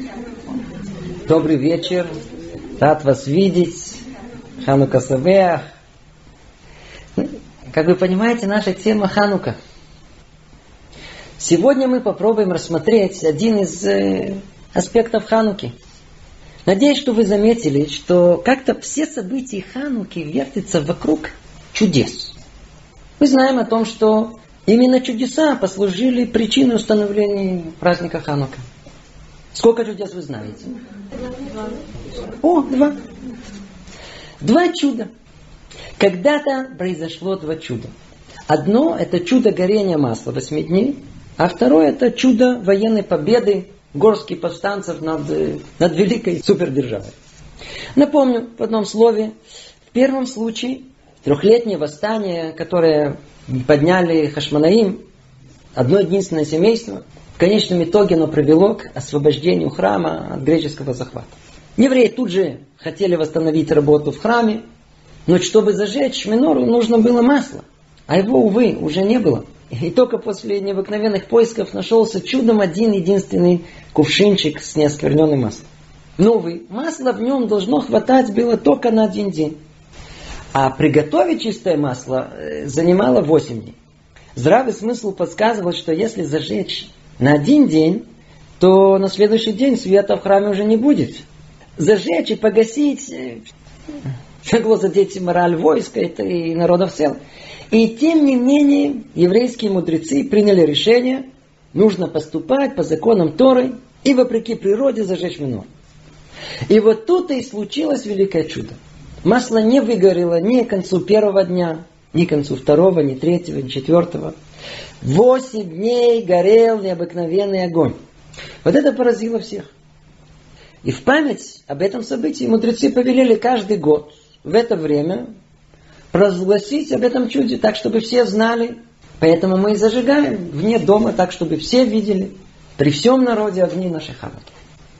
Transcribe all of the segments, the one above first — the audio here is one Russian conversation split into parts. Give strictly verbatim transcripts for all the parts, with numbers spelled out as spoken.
Добрый вечер. Рад вас видеть. Ханука Самеах. Как вы понимаете, наша тема Ханука. Сегодня мы попробуем рассмотреть один из э, аспектов Хануки. Надеюсь, что вы заметили, что как-то все события Хануки вертятся вокруг чудес. Мы знаем о том, что именно чудеса послужили причиной установления праздника Ханука. Сколько чудес вы знаете? О, два. Два чуда. Когда-то произошло два чуда. Одно – это чудо горения масла восьми дней, а второе – это чудо военной победы горских повстанцев над, над великой супердержавой. Напомню в одном слове. В первом случае трехлетнее восстание, которое подняли Хашмонаим, одно единственное семейство, в конечном итоге оно привело к освобождению храма от греческого захвата. Евреи тут же хотели восстановить работу в храме, но чтобы зажечь минору, нужно было масло. А его, увы, уже не было. И только после необыкновенных поисков нашелся чудом один единственный кувшинчик с неоскверненным маслом. Новый. Масла в нем должно хватать было только на один день. А приготовить чистое масло занимало восемь дней. Здравый смысл подсказывал, что если зажечь на один день, то на следующий день света в храме уже не будет. Зажечь и погасить могло задеть мораль войска и народа в целом. И тем не менее, еврейские мудрецы приняли решение, нужно поступать по законам Торы и вопреки природе зажечь минор. И вот тут и случилось великое чудо. Масло не выгорело ни к концу первого дня, ни к концу второго, ни третьего, ни четвертого. Восемь дней горел необыкновенный огонь. Вот это поразило всех. И в память об этом событии мудрецы повелели каждый год в это время провозгласить об этом чуде так, чтобы все знали. Поэтому мы и зажигаем вне дома так, чтобы все видели при всем народе огни нашей Хануки.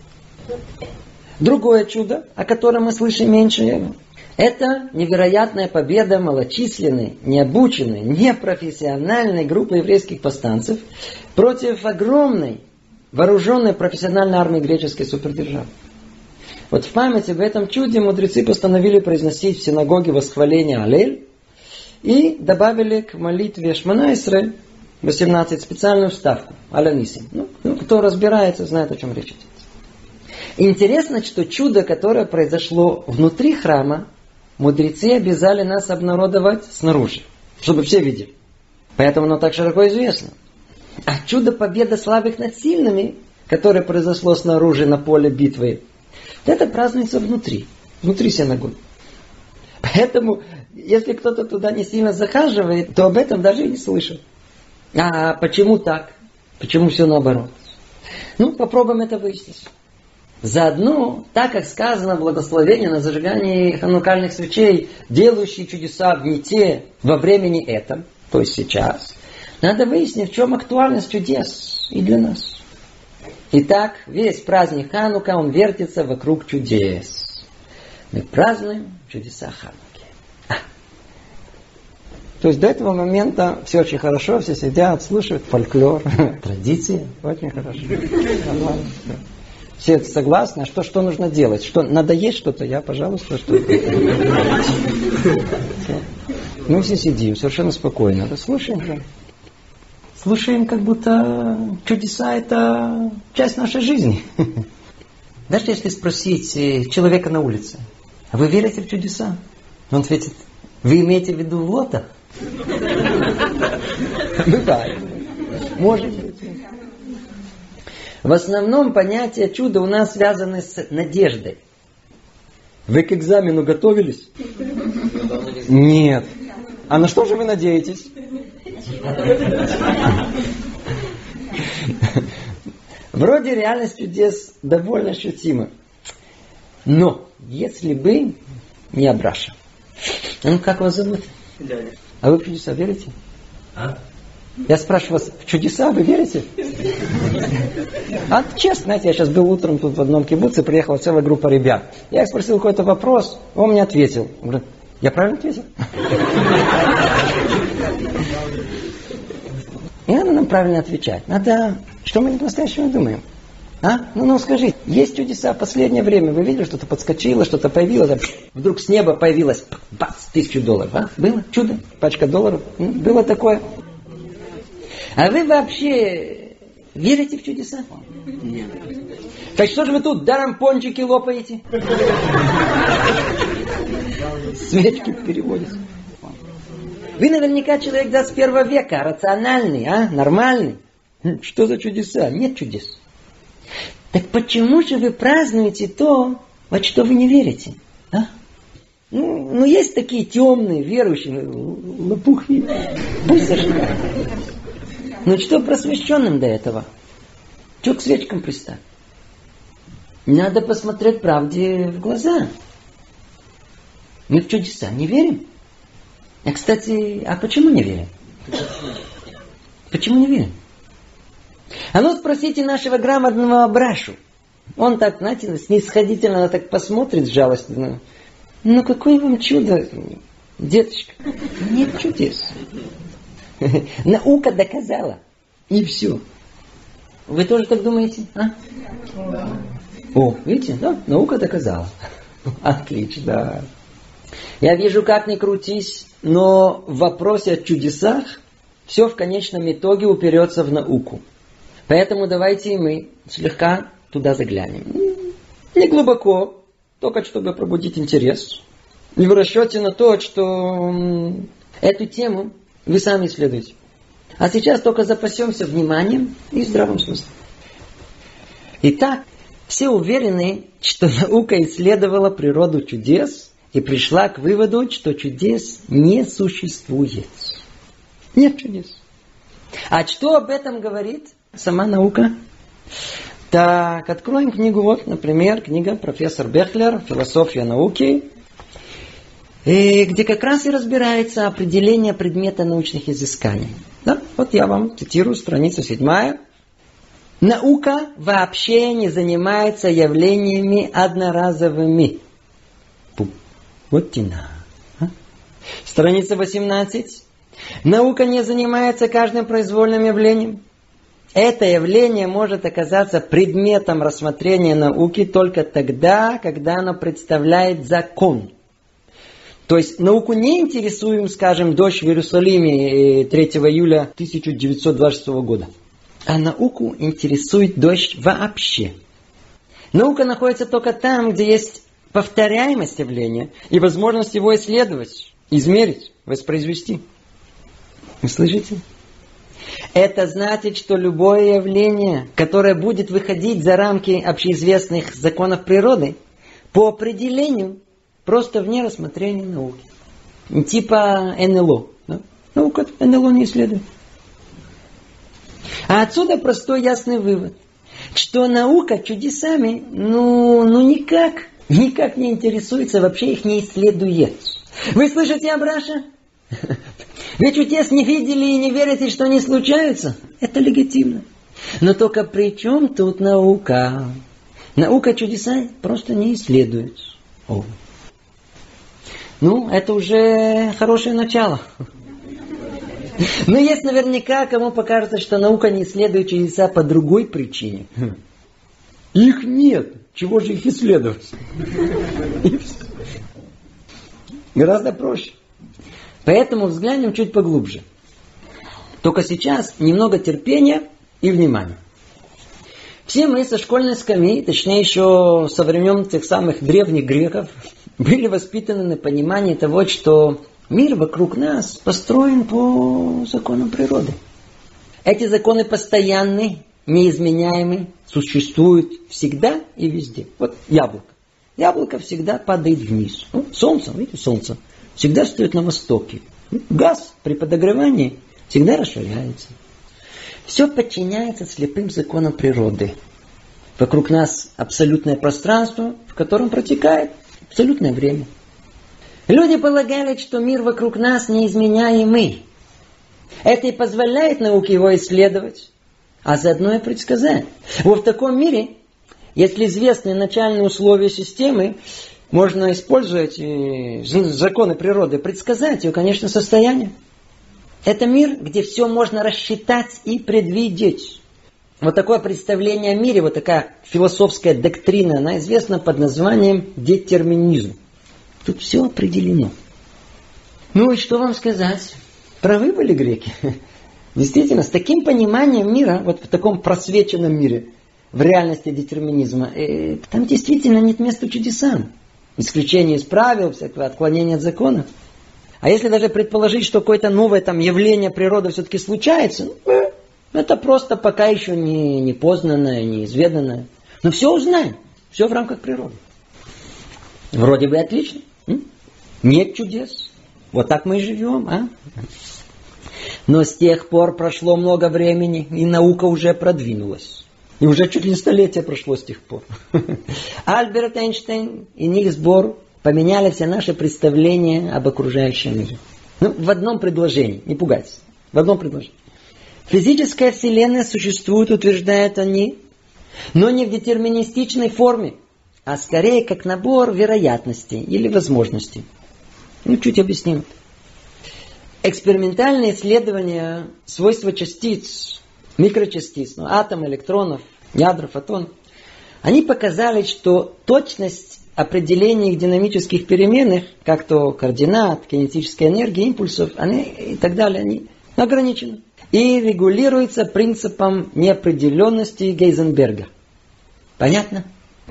Другое чудо, о котором мы слышим меньше, это невероятная победа малочисленной, необученной, непрофессиональной группы еврейских повстанцев против огромной вооруженной профессиональной армии греческой супердержавы. Вот в память об этом чуде мудрецы постановили произносить в синагоге восхваление Алель и добавили к молитве Шмона Исраэль восемнадцать специальную вставку Аля Нисим. Ну, ну, кто разбирается, знает, о чем речь идет. Интересно, что чудо, которое произошло внутри храма, мудрецы обязали нас обнародовать снаружи, чтобы все видели. Поэтому оно так широко известно. А чудо победы слабых над сильными, которое произошло снаружи на поле битвы, это празднуется внутри, внутри синагоги. Поэтому, если кто-то туда не сильно захаживает, то об этом даже и не слышит. А почему так? Почему все наоборот? Ну, попробуем это выяснить. Заодно, так как сказано благословение на зажигании ханукальных свечей, делающие чудеса в Мите во времени этом, то есть сейчас, надо выяснить, в чем актуальность чудес и для нас. Итак, весь праздник Ханука, он вертится вокруг чудес. Мы празднуем чудеса Хануки. А. То есть до этого момента все очень хорошо, все сидят, слушают фольклор, традиции, очень хорошо. Нормально. Все согласны, что, что нужно делать? Что, надо есть что-то? Я, пожалуйста, что-то. Мы все сидим совершенно спокойно. Да слушаем же. Слушаем, как будто чудеса – это часть нашей жизни. Даже если спросить человека на улице, а вы верите в чудеса? Он ответит, вы имеете в виду в лото? Бывает. Может быть. В основном понятие чуда у нас связано с надеждой. Вы к экзамену готовились? Нет. А на что же вы надеетесь? Вроде реальность чудес довольно ощутима. Но, если бы не Абраша. Ну, как вас зовут? Дядя. А вы в чудеса верите? А? Я спрашиваю вас, в чудеса вы верите? А честно, знаете, я сейчас был утром тут в одном кибуце, приехала целая группа ребят. Я их спросил какой-то вопрос, он мне ответил. Он говорит, я правильно ответил? И надо нам правильно отвечать. Надо, что мы по-настоящему думаем. А? Ну, ну скажи, есть чудеса в последнее время? Вы видели, что-то подскочило, что-то появилось? Вдруг с неба появилось, бац, тысячу долларов. А? Было чудо? Пачка долларов? Было такое? А вы вообще верите в чудеса? Нет. Так что же вы тут даром пончики лопаете? Свечки переводятся. Вы наверняка человек двадцать первого века, рациональный, а? Нормальный. Что за чудеса? Нет чудес. Так почему же вы празднуете то, во что вы не верите? А? Ну, ну, есть такие темные, верующие, лопухи. Пусть зажигают. Ну, что просвещенным до этого? Что к свечкам пристать? Надо посмотреть правде в глаза. Мы в чудеса не верим. А, кстати, а почему не верим? Почему не верим? А ну спросите нашего грамотного Абрашу. Он так, знаете, снисходительно так посмотрит жалостно. Ну какое вам чудо, деточка? Нет чудес. Наука доказала. И все. Вы тоже так думаете? А? О, видите, да? Наука доказала. Отлично. Я вижу, как ни крутись, но в вопросе о чудесах все в конечном итоге уперется в науку. Поэтому давайте мы слегка туда заглянем. Не глубоко, только чтобы пробудить интерес. И в расчете на то, что эту тему вы сами исследуете. А сейчас только запасемся вниманием и здравым смыслом. Итак, все уверены, что наука исследовала природу чудес и пришла к выводу, что чудес не существует. Нет чудес. А что об этом говорит сама наука? Так, откроем книгу, вот, например, книга профессор Бехлер «Философия науки», где как раз и разбирается определение предмета научных изысканий. Да? Вот я вам цитирую, страница седьмая. Наука вообще не занимается явлениями одноразовыми. Вот тина. А? Страница восемнадцать. Наука не занимается каждым произвольным явлением. Это явление может оказаться предметом рассмотрения науки только тогда, когда оно представляет закон. То есть науку не интересуем, скажем, дождь в Иерусалиме третьего июля тысяча девятьсот двадцать шестого года. А науку интересует дождь вообще. Наука находится только там, где есть повторяемость явления и возможность его исследовать, измерить, воспроизвести. Вы слышите? Это значит, что любое явление, которое будет выходить за рамки общеизвестных законов природы, по определению просто вне рассмотрения науки. Типа эн эл о. Да? Наука эн эл о не исследует. А отсюда простой ясный вывод, что наука чудесами, ну, ну никак, никак не интересуется, вообще их не исследует. Вы слышите, Абраша? Вы чудес не видели и не верите, что они случаются? Это легитимно. Но только при чем тут наука? Наука чудеса просто не исследует. О. Ну, это уже хорошее начало. Но есть наверняка, кому покажется, что наука не исследует чудеса по другой причине. Их нет. Чего же их исследовать? Гораздо проще. Поэтому взглянем чуть поглубже. Только сейчас немного терпения и внимания. Все мы со школьной скамьи, точнее еще со времен тех самых древних греков, были воспитаны на понимании того, что мир вокруг нас построен по законам природы. Эти законы постоянны, неизменяемы, существуют всегда и везде. Вот яблоко. Яблоко всегда падает вниз. Ну, солнце, видите, солнце всегда стоит на востоке. Газ при подогревании всегда расширяется. Все подчиняется слепым законам природы. Вокруг нас абсолютное пространство, в котором протекает абсолютное время. Люди полагали, что мир вокруг нас неизменяемый. Это и позволяет науке его исследовать, а заодно и предсказать. Вот в таком мире, если известные начальные условия системы, можно использовать законы природы, предсказать ее, конечно, состояние. Это мир, где все можно рассчитать и предвидеть. Вот такое представление о мире, вот такая философская доктрина, она известна под названием детерминизм. Тут все определено. Ну и что вам сказать? Правы были греки. Действительно, с таким пониманием мира, вот в таком просвеченном мире, в реальности детерминизма, э, там действительно нет места чудесам. Исключение из правил, всякого отклонения от закона. А если даже предположить, что какое-то новое там явление природы все-таки случается, ну, это просто пока еще не, не познанное, неизведанное. Но все узнаем. Все в рамках природы. Вроде бы отлично. М? Нет чудес. Вот так мы и живем, а? Но с тех пор прошло много времени, и наука уже продвинулась. И уже чуть ли не столетие прошло с тех пор. Альберт Эйнштейн и Нильс Бор поменяли все наши представления об окружающем мире. Ну, в одном предложении, не пугайтесь. В одном предложении. Физическая вселенная существует, утверждают они, но не в детерминистичной форме, а скорее как набор вероятностей или возможностей. Ну, чуть объясним. Экспериментальные исследования свойства частиц, микрочастиц, ну, атомов, электронов, ядер, фотонов, они показали, что точность определения их динамических переменных, как то координат, кинетической энергии, импульсов, они и так далее, они ограничены. И регулируется принципом неопределенности Гейзенберга. Понятно?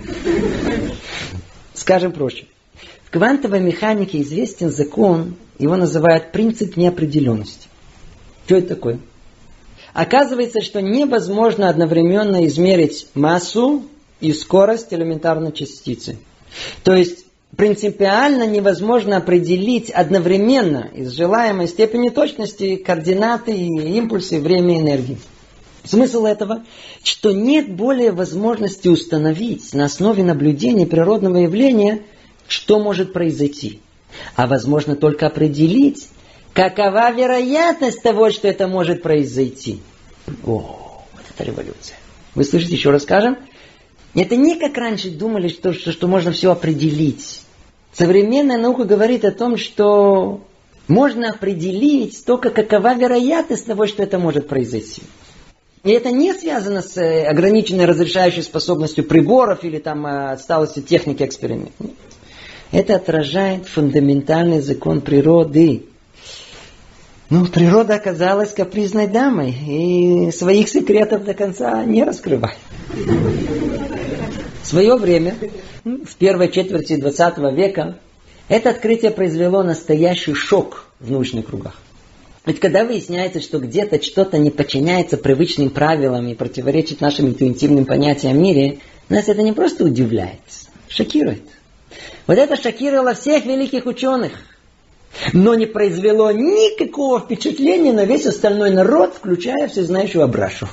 Скажем проще. В квантовой механике известен закон, его называют принцип неопределенности. Что это такое? Оказывается, что невозможно одновременно измерить массу и скорость элементарной частицы. То есть принципиально невозможно определить одновременно из желаемой степени точности координаты, импульсы, время и энергии. Смысл этого, что нет более возможности установить на основе наблюдения природного явления, что может произойти. А возможно только определить, какова вероятность того, что это может произойти. О, вот это революция. Вы слышите, еще раз скажем? Это не как раньше думали, что, что, что можно все определить. Современная наука говорит о том, что можно определить только какова вероятность того, что это может произойти. И это не связано с ограниченной разрешающей способностью приборов или там отсталостью техники эксперимента. Это отражает фундаментальный закон природы. Ну, природа оказалась капризной дамой и своих секретов до конца не раскрывает. В свое время, в первой четверти двадцатого века, это открытие произвело настоящий шок в научных кругах. Ведь когда выясняется, что где-то что-то не подчиняется привычным правилам и противоречит нашим интуитивным понятиям о мире, нас это не просто удивляет, шокирует. Вот это шокировало всех великих ученых, но не произвело никакого впечатления на весь остальной народ, включая всезнающего Абрашу.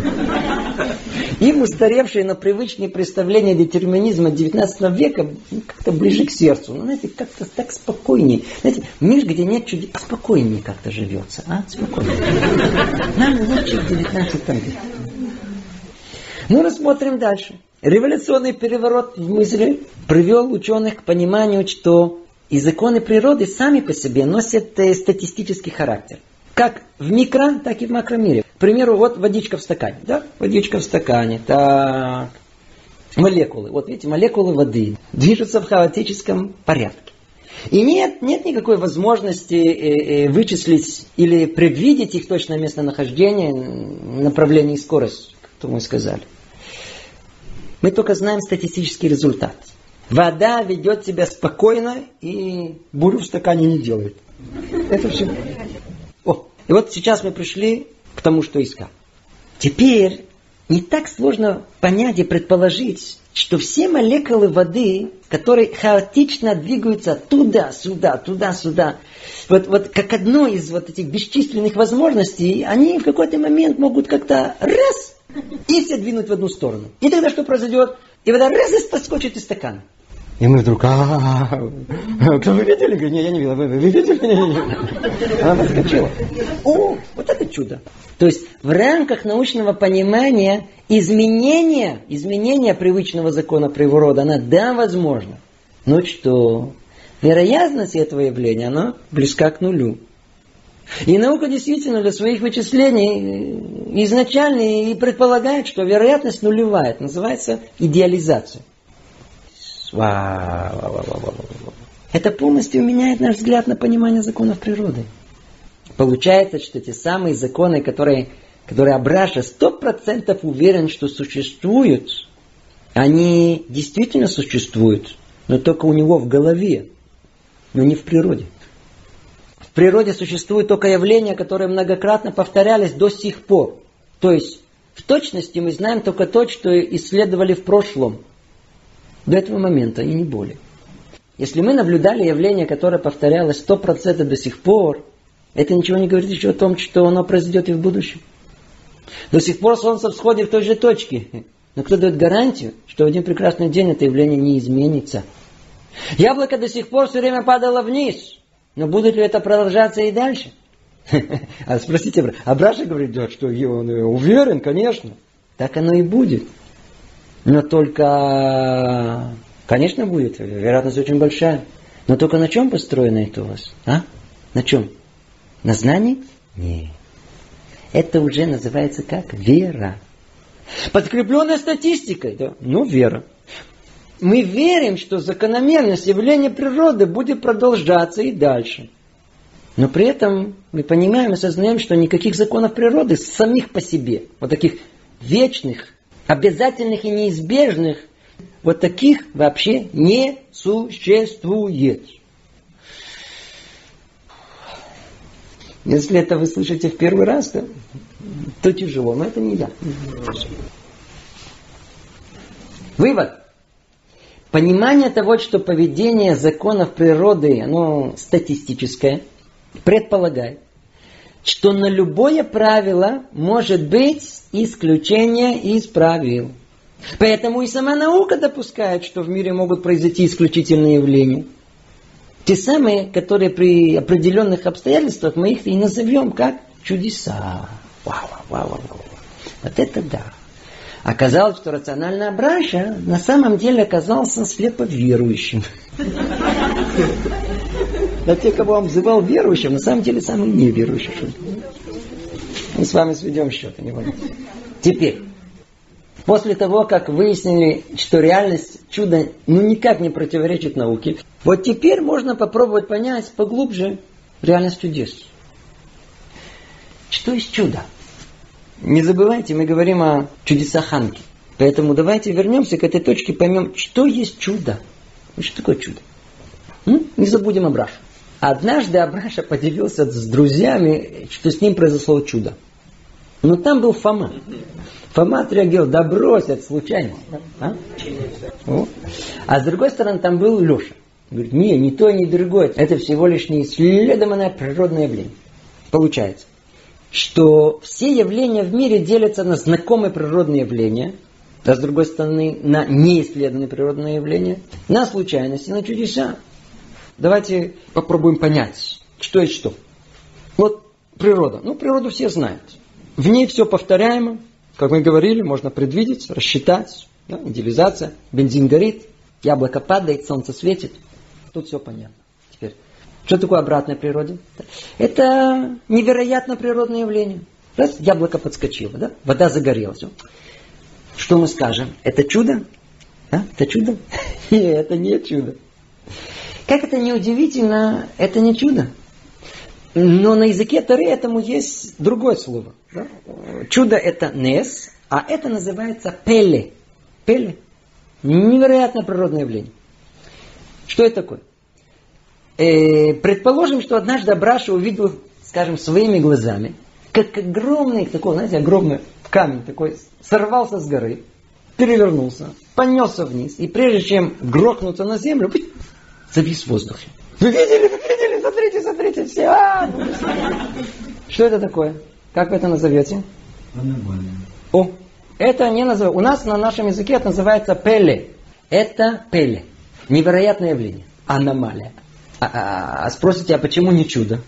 Им устаревшие, но привычные представления детерминизма девятнадцатого века как-то ближе к сердцу. Ну, знаете, как-то так спокойнее. Знаете, мир, где нет чудес, спокойнее как-то живется. А? Спокойнее. Нам лучше в девятнадцатом веке. Ну, рассмотрим дальше. Революционный переворот в мысли привел ученых к пониманию, что и законы природы сами по себе носят статистический характер. Как в микро, так и в макромире. К примеру, вот водичка в стакане. Да? Водичка в стакане. Так. Молекулы. Вот видите, молекулы воды движутся в хаотическом порядке. И нет, нет никакой возможности э, э, вычислить или предвидеть их точное местонахождение, направление и скорость, как мы сказали. Мы только знаем статистический результат. Вода ведет себя спокойно и бурю в стакане не делает. Это все. О, и вот сейчас мы пришли к тому, что искал. Теперь не так сложно понять и предположить, что все молекулы воды, которые хаотично двигаются туда-сюда, туда-сюда, вот, вот как одно из вот этих бесчисленных возможностей, они в какой-то момент могут как-то раз и все двинуть в одну сторону. И тогда что произойдет? И вода раз и подскочит из стакана. И мы вдруг, а кто вы видели? Говорит, не, я не видел. Вы видели? Она подскочила. О, вот это чудо. То есть в рамках научного понимания изменение, изменение привычного закона природы, она да, возможно. Но что? Вероятность этого явления, она близка к нулю. И наука действительно для своих вычислений изначально и предполагает, что вероятность нулевая. Это называется идеализация. Это полностью меняет наш взгляд на понимание законов природы. Получается, что те самые законы, которые, которые Абраша сто процентов уверен, что существуют, они действительно существуют, но только у него в голове, но не в природе. В природе существуют только явления, которые многократно повторялись до сих пор. То есть, в точности мы знаем только то, что исследовали в прошлом. До этого момента, и не более. Если мы наблюдали явление, которое повторялось сто процентов до сих пор, это ничего не говорит еще о том, что оно произойдет и в будущем. До сих пор Солнце всходит в той же точке. Но кто дает гарантию, что в один прекрасный день это явление не изменится? Яблоко до сих пор все время падало вниз. Но будет ли это продолжаться и дальше? А спросите, Абраша говорит, да, что он уверен, конечно. Так оно и будет. Но только, конечно, будет. Вероятность очень большая. Но только на чем построено это у вас? А? На чем? На знании? Нет. Это уже называется как? Вера. Подкрепленная статистикой. Да? Ну, вера. Мы верим, что закономерность явления природы будет продолжаться и дальше. Но при этом мы понимаем и осознаем, что никаких законов природы самих по себе, вот таких вечных, обязательных и неизбежных, вот таких вообще не существует. Если это вы слышите в первый раз, то, то тяжело, но это не я. Вывод. Понимание того, что поведение законов природы, оно статистическое, предполагает, что на любое правило может быть исключение из правил. Поэтому и сама наука допускает, что в мире могут произойти исключительные явления. Те самые, которые при определенных обстоятельствах мы их и назовем как чудеса. Вау, вау, вау, вау. Вот это да. Оказалось, что рациональный Абраша на самом деле оказался слепо верующим. Да те, кого он называл верующим, на самом деле самый неверующий. Мы с вами сведем счеты, не волнуйтесь. Теперь, после того, как выяснили, что реальность чуда ну никак не противоречит науке, вот теперь можно попробовать понять поглубже реальность чудес. Что есть чудо? Не забывайте, мы говорим о чудесах Хануки. Поэтому давайте вернемся к этой точке, поймем, что есть чудо. Что такое чудо? М? Не забудем Абрашу. Однажды Абраша поделился с друзьями, что с ним произошло чудо. Но там был Фома. Фома отреагировал, да брось, это случайность. А? а с другой стороны, там был Леша. Говорит, не, не то, не другое. Это всего лишь неисследованное природное явление. Получается, что все явления в мире делятся на знакомые природные явления, а с другой стороны, на неисследованные природные явления, на случайности, на чудеса. Давайте попробуем понять, что есть что. Вот природа. Ну, природу все знают. В ней все повторяемо. Как мы говорили, можно предвидеть, рассчитать. Да, идеализация. Бензин горит, яблоко падает, солнце светит. Тут все понятно. Теперь, что такое обратная природа? Это невероятно природное явление. Раз, яблоко подскочило, да? Вода загорелась. Что мы скажем? Это чудо? А? Это чудо? Нет, это не чудо. Как это не удивительно, это не чудо. Но на языке Торы этому есть другое слово. Да? Чудо это нес, а это называется пеле. Пеле. Невероятное природное явление. Что это такое? Э, предположим, что однажды Абраша увидел, скажем, своими глазами, как огромный, такой, знаете, огромный камень такой сорвался с горы, перевернулся, понесся вниз, и прежде чем грохнуться на землю, завис в воздухе. Вы видели, вы видели, смотрите, смотрите, все. А! Что это такое? Как вы это назовете? Аномалия. О, это не называется. У нас на нашем языке это называется пеле. Это пеле. Невероятное явление. Аномалия. А, а, а спросите, а почему не чудо?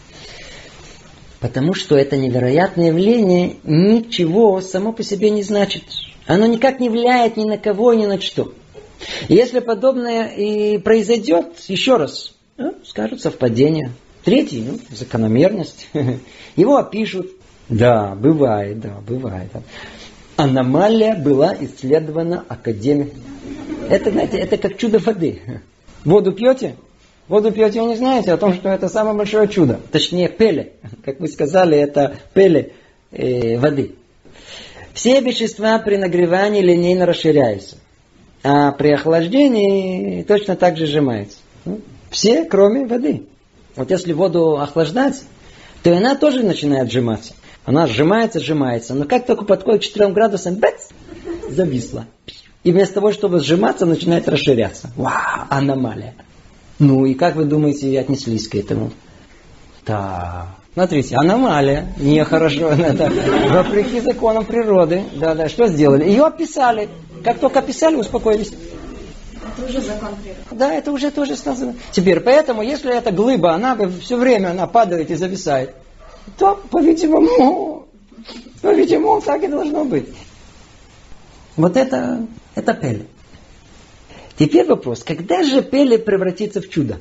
Потому что это невероятное явление ничего само по себе не значит. Оно никак не влияет ни на кого, ни на что. Если подобное и произойдет, еще раз, ну, скажут совпадение. Третий, ну, закономерность. Его опишут. Да, бывает, да, бывает. Аномалия была исследована академией. Это, знаете, это как чудо воды. Воду пьете? Воду пьете, вы не знаете о том, что это самое большое чудо. Точнее, пеле. Как вы сказали, это пеле э, воды. Все вещества при нагревании линейно расширяются. А при охлаждении точно так же сжимаются. Все, кроме воды. Вот если воду охлаждать, то она тоже начинает сжиматься. Она сжимается, сжимается. Но как только подходит к четырем градусам, бац, зависла. И вместо того, чтобы сжиматься, начинает расширяться. Вау, аномалия. Ну и как вы думаете, отнеслись к этому? Да. Смотрите, аномалия. Нехорошо. Вопреки законам природы. Да, да. Что сделали? Ее описали. Как только описали, успокоились. Это уже закон природы. Да, это уже тоже сказано. Теперь, поэтому, если эта глыба, она все время она падает и зависает, то, по-видимому, по-видимому, так и должно быть. Вот это, это пеле. Теперь вопрос, когда же пеле превратится в чудо?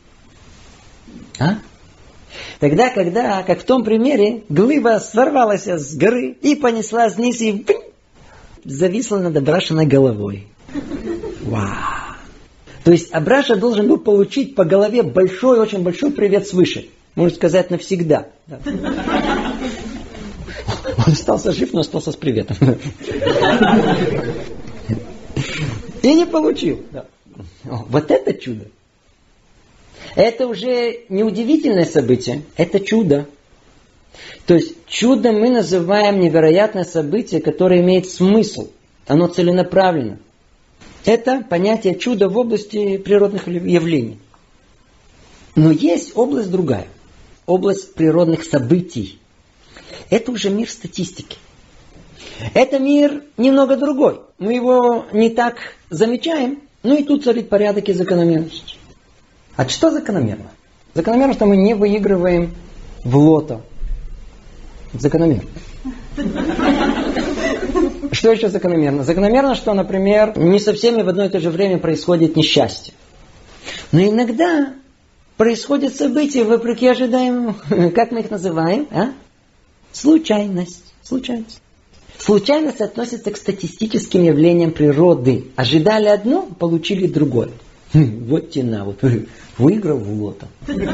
А? Тогда, когда, как в том примере, глыба сорвалась с горы и понеслась вниз и зависла над Абрашиной головой. Вау! То есть Абраша должен был получить по голове большой, очень большой привет свыше. Можно сказать, навсегда. Да. Он остался жив, но остался с приветом. И не получил. Да. Вот это чудо. Это уже не удивительное событие, это чудо. То есть чудо мы называем невероятное событие, которое имеет смысл. Оно целенаправленно. Это понятие чуда в области природных явлений. Но есть область другая. Область природных событий. Это уже мир статистики. Это мир немного другой. Мы его не так замечаем, но и тут царит порядок и закономерность. А что закономерно? Закономерно, что мы не выигрываем в лото. Закономерно. Что еще закономерно? Закономерно, что, например, не со всеми в одно и то же время происходит несчастье. Но иногда происходят события вопреки ожидаемому. Как мы их называем? А? Случайность. Случайность. Случайность относится к статистическим явлениям природы. Ожидали одно, получили другое. Вот тена, вот выиграл в лото.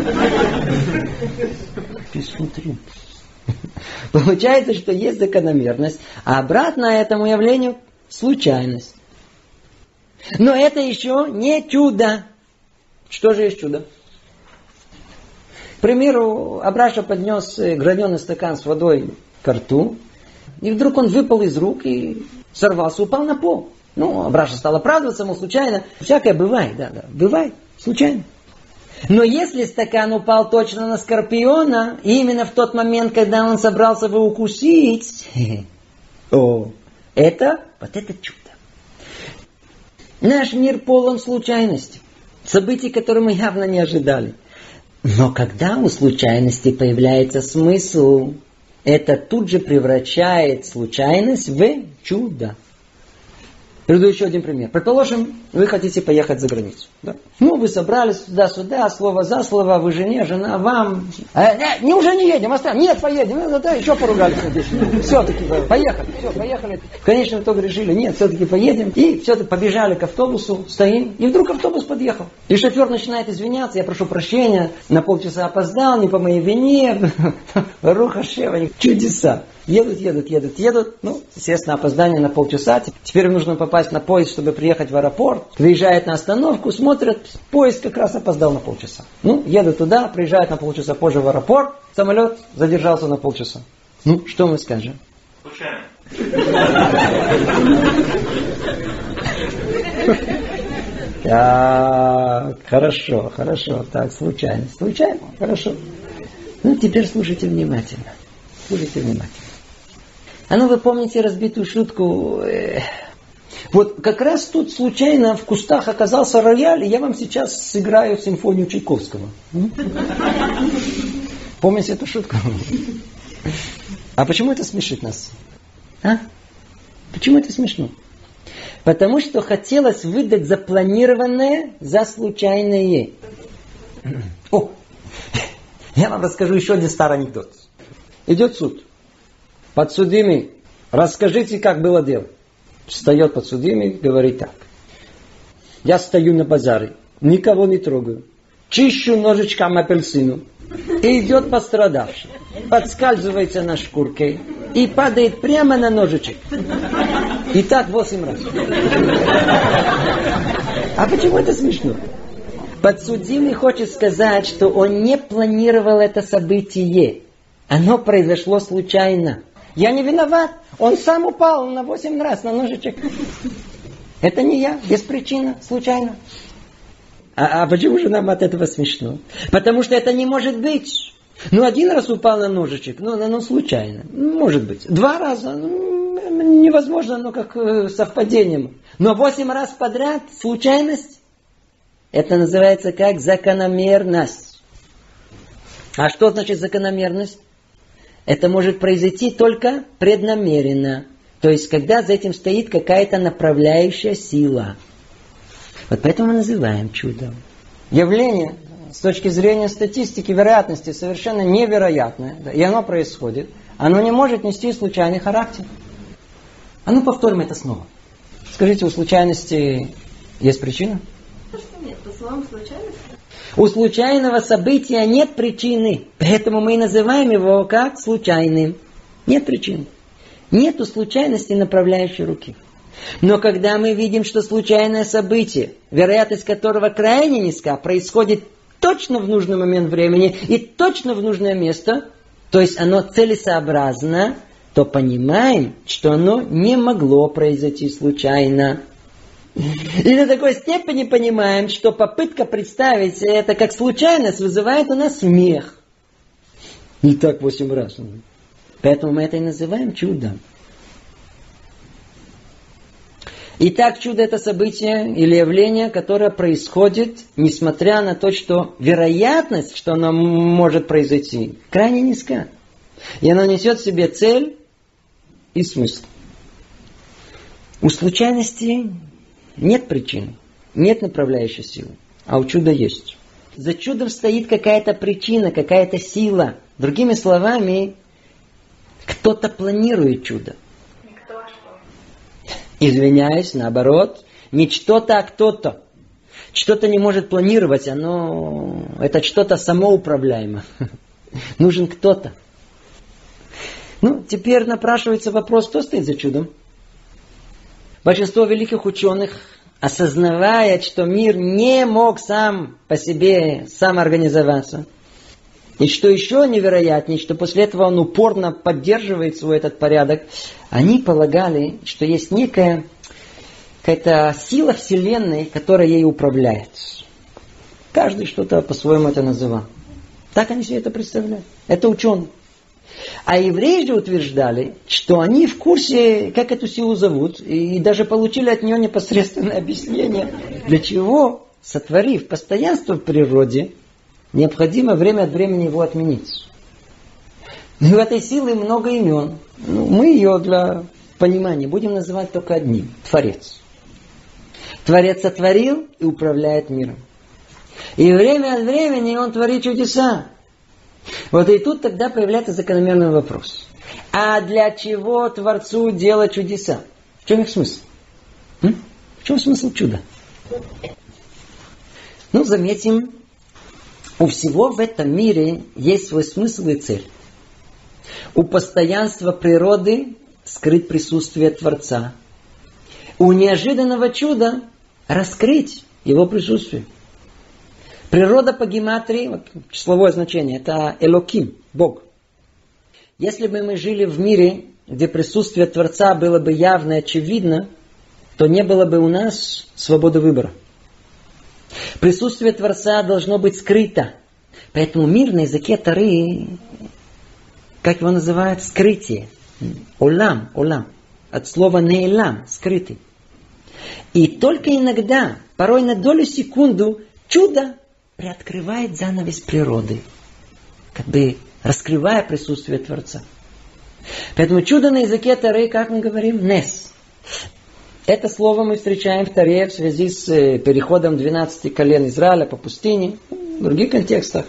Ты смотри. Получается, что есть закономерность, а обратно этому явлению случайность. Но это еще не чудо. Что же есть чудо? К примеру, Абраша поднес граненый стакан с водой к рту, и вдруг он выпал из рук и сорвался, упал на пол. Ну, Абраша стал оправдываться, мол, случайно. Всякое бывает, да, да, бывает, случайно. Но если стакан упал точно на скорпиона, именно в тот момент, когда он собрался его укусить, о, это, вот это чудо. Наш мир полон случайностей, событий, которые мы явно не ожидали. Но когда у случайности появляется смысл, это тут же превращает случайность в чудо. Приведу еще один пример. Предположим, вы хотите поехать за границу. Да? Ну, вы собрались туда-сюда, слово за слово, вы жене, жена вам. А, не, не, уже не едем, оставим. Нет, поедем. Ну, да, еще поругались здесь. Все-таки поехали. Все, поехали. В конечном итоге решили, нет, все-таки поедем. И все-таки побежали к автобусу, стоим. И вдруг автобус подъехал. И шофер начинает извиняться. Я прошу прощения, на полчаса опоздал, не по моей вине. Руха Шева, чудеса. Едут, едут, едут, едут. Ну, естественно, опоздание на полчаса. Теперь им нужно попасть на поезд, чтобы приехать в аэропорт. Приезжают на остановку, смотрят, поезд как раз опоздал на полчаса. Ну, едут туда, приезжают на полчаса позже в аэропорт. Самолет задержался на полчаса. Ну, что мы скажем? Случайно. Так, хорошо, хорошо. Так, случайно. Случайно, хорошо. Ну, теперь слушайте внимательно. Слушайте внимательно. А ну, вы помните разбитую шутку? Вот как раз тут случайно в кустах оказался рояль, и я вам сейчас сыграю симфонию Чайковского. Помните эту шутку? А почему это смешит нас? А? Почему это смешно? Потому что хотелось выдать запланированное за случайное. О! Я вам расскажу еще один старый анекдот. Идет суд. Подсудимый, расскажите, как было дело. Встает подсудимый, говорит так. Я стою на базаре, никого не трогаю. Чищу ножичком апельсину. И идет пострадавший. Подскальзывается на шкурке и падает прямо на ножичек. И так восемь раз. А почему это смешно? Подсудимый хочет сказать, что он не планировал это событие. Оно произошло случайно. Я не виноват. Он сам упал на восемь раз на ножичек. Это не я, без причины, случайно. А, а почему же нам от этого смешно? Потому что это не может быть. Ну, один раз упал на ножичек, ну, ну случайно. Может быть. Два раза, ну, невозможно, ну, как э, совпадением. Но восемь раз подряд случайность. Это называется как закономерность. А что значит закономерность? Это может произойти только преднамеренно. То есть, когда за этим стоит какая-то направляющая сила. Вот поэтому мы называем чудом. Явление, с точки зрения статистики, вероятности, совершенно невероятное. И оно происходит. Оно не может нести случайный характер. А ну повторим это снова. Скажите, у случайности есть причина? Нет, по словам случайности. У случайного события нет причины. Поэтому мы и называем его как случайным. Нет причины. Нету случайности направляющей руки. Но когда мы видим, что случайное событие, вероятность которого крайне низка, происходит точно в нужный момент времени и точно в нужное место, то есть оно целесообразно, то понимаем, что оно не могло произойти случайно. И до такой степени понимаем, что попытка представить это как случайность вызывает у нас смех. И так восемь раз. Поэтому мы это и называем чудом. Итак, чудо — это событие или явление, которое происходит, несмотря на то, что вероятность, что оно может произойти, крайне низка. И оно несет в себе цель и смысл. У случайности нет причин, нет направляющей силы, а у чуда есть. За чудом стоит какая-то причина, какая-то сила. Другими словами, кто-то планирует чудо. Извиняюсь, наоборот, не что-то, а кто-то. Что-то не может планировать, оно, это что-то самоуправляемо. Нужен кто-то. Ну, теперь напрашивается вопрос, кто стоит за чудом? Большинство великих ученых, осознавая, что мир не мог сам по себе самоорганизоваться, и что еще невероятнее, что после этого он упорно поддерживает свой этот порядок, они полагали, что есть некая какая-то сила Вселенной, которая ей управляет. Каждый что-то по-своему это называл. Так они себе это представляют. Это ученые. А евреи же утверждали, что они в курсе, как эту силу зовут, и даже получили от нее непосредственное объяснение, для чего, сотворив постоянство в природе, необходимо время от времени его отменить. И в этой силе много имен. Ну, мы ее для понимания будем называть только одним. Творец. Творец сотворил и управляет миром. И время от времени он творит чудеса. Вот и тут тогда появляется закономерный вопрос. А для чего Творцу делать чудеса? В чем их смысл? М? В чем смысл чуда? Ну, заметим, у всего в этом мире есть свой смысл и цель. У постоянства природы скрыть присутствие Творца. У неожиданного чуда раскрыть его присутствие. Природа по гематрии, вот, числовое значение, это Элоким, Бог. Если бы мы жили в мире, где присутствие Творца было бы явно и очевидно, то не было бы у нас свободы выбора. Присутствие Творца должно быть скрыто. Поэтому мир на языке Торы, как его называют, скрытие. Олам, олам. От слова неэлам, скрытый. И только иногда, порой на долю секунду, чудо приоткрывает занавес природы, как бы раскрывая присутствие Творца. Поэтому чудо на языке Торы, как мы говорим, нес. Это слово мы встречаем в Торе в связи с переходом двенадцати колен Израиля по пустыне, в других контекстах.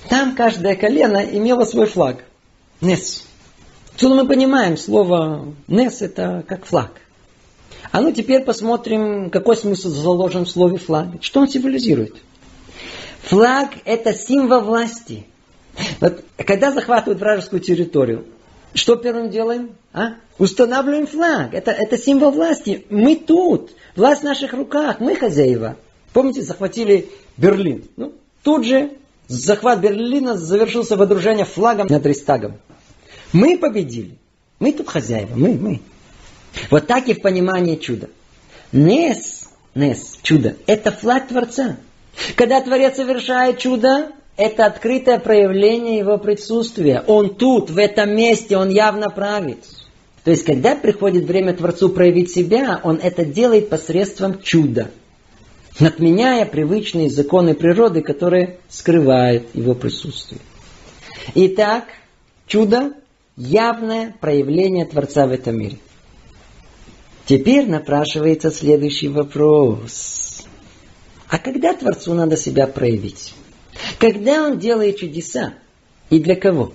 Там каждое колено имело свой флаг. Нес. Отсюда мы понимаем, слово Нес это как флаг. А ну теперь посмотрим, какой смысл заложен в слове флаг. Что он символизирует? Флаг это символ власти. Вот, когда захватывают вражескую территорию, что первым делаем? А? Устанавливаем флаг. Это, это символ власти. Мы тут. Власть в наших руках. Мы хозяева. Помните, захватили Берлин. Ну, тут же захват Берлина завершился водружением флагом над Рейхстагом. Мы победили. Мы тут хозяева. Мы, мы. Вот так и в понимании чуда. Нес, Нес, чудо, это флаг Творца. Когда Творец совершает чудо, это открытое проявление Его присутствия. Он тут, в этом месте, Он явно правит. То есть, когда приходит время Творцу проявить себя, Он это делает посредством чуда, отменяя привычные законы природы, которые скрывают Его присутствие. Итак, чудо – явное проявление Творца в этом мире. Теперь напрашивается следующий вопрос. А когда Творцу надо себя проявить? Когда Он делает чудеса? И для кого?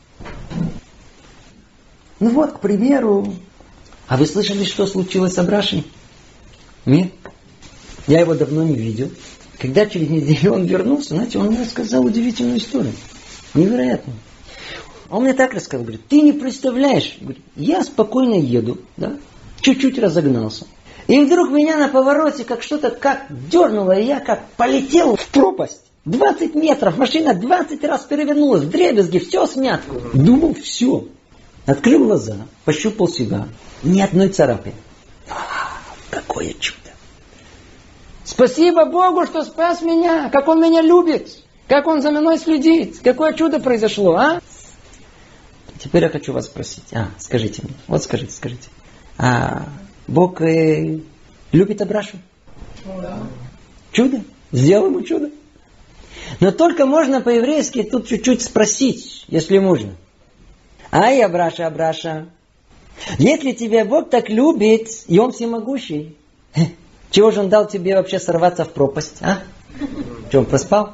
Ну вот, к примеру... А вы слышали, что случилось с Абрашей? Нет? Я его давно не видел. Когда через неделю он вернулся, знаете, он мне рассказал удивительную историю. Невероятную. Он мне так рассказал, говорит, ты не представляешь. Говорит, я спокойно еду, да, чуть-чуть разогнался. И вдруг меня на повороте как что-то как дернуло, и я как полетел в пропасть. двадцать метров, машина двадцать раз перевернулась, вдребезги, все смятку. Думал, все. Открыл глаза, пощупал себя. Ни одной царапины. А, какое чудо. Спасибо Богу, что спас меня. Как Он меня любит. Как Он за мной следит. Какое чудо произошло, а? Теперь я хочу вас спросить. А, скажите мне. Вот скажите, скажите. А Бог э, любит Абрашу? Да. Чудо? Сделал ему чудо? Но только можно по-еврейски тут чуть-чуть спросить, если можно. Ай, Абраша, Абраша, если тебя Бог так любит, и Он всемогущий, чего же Он дал тебе вообще сорваться в пропасть, а? Что, Он проспал?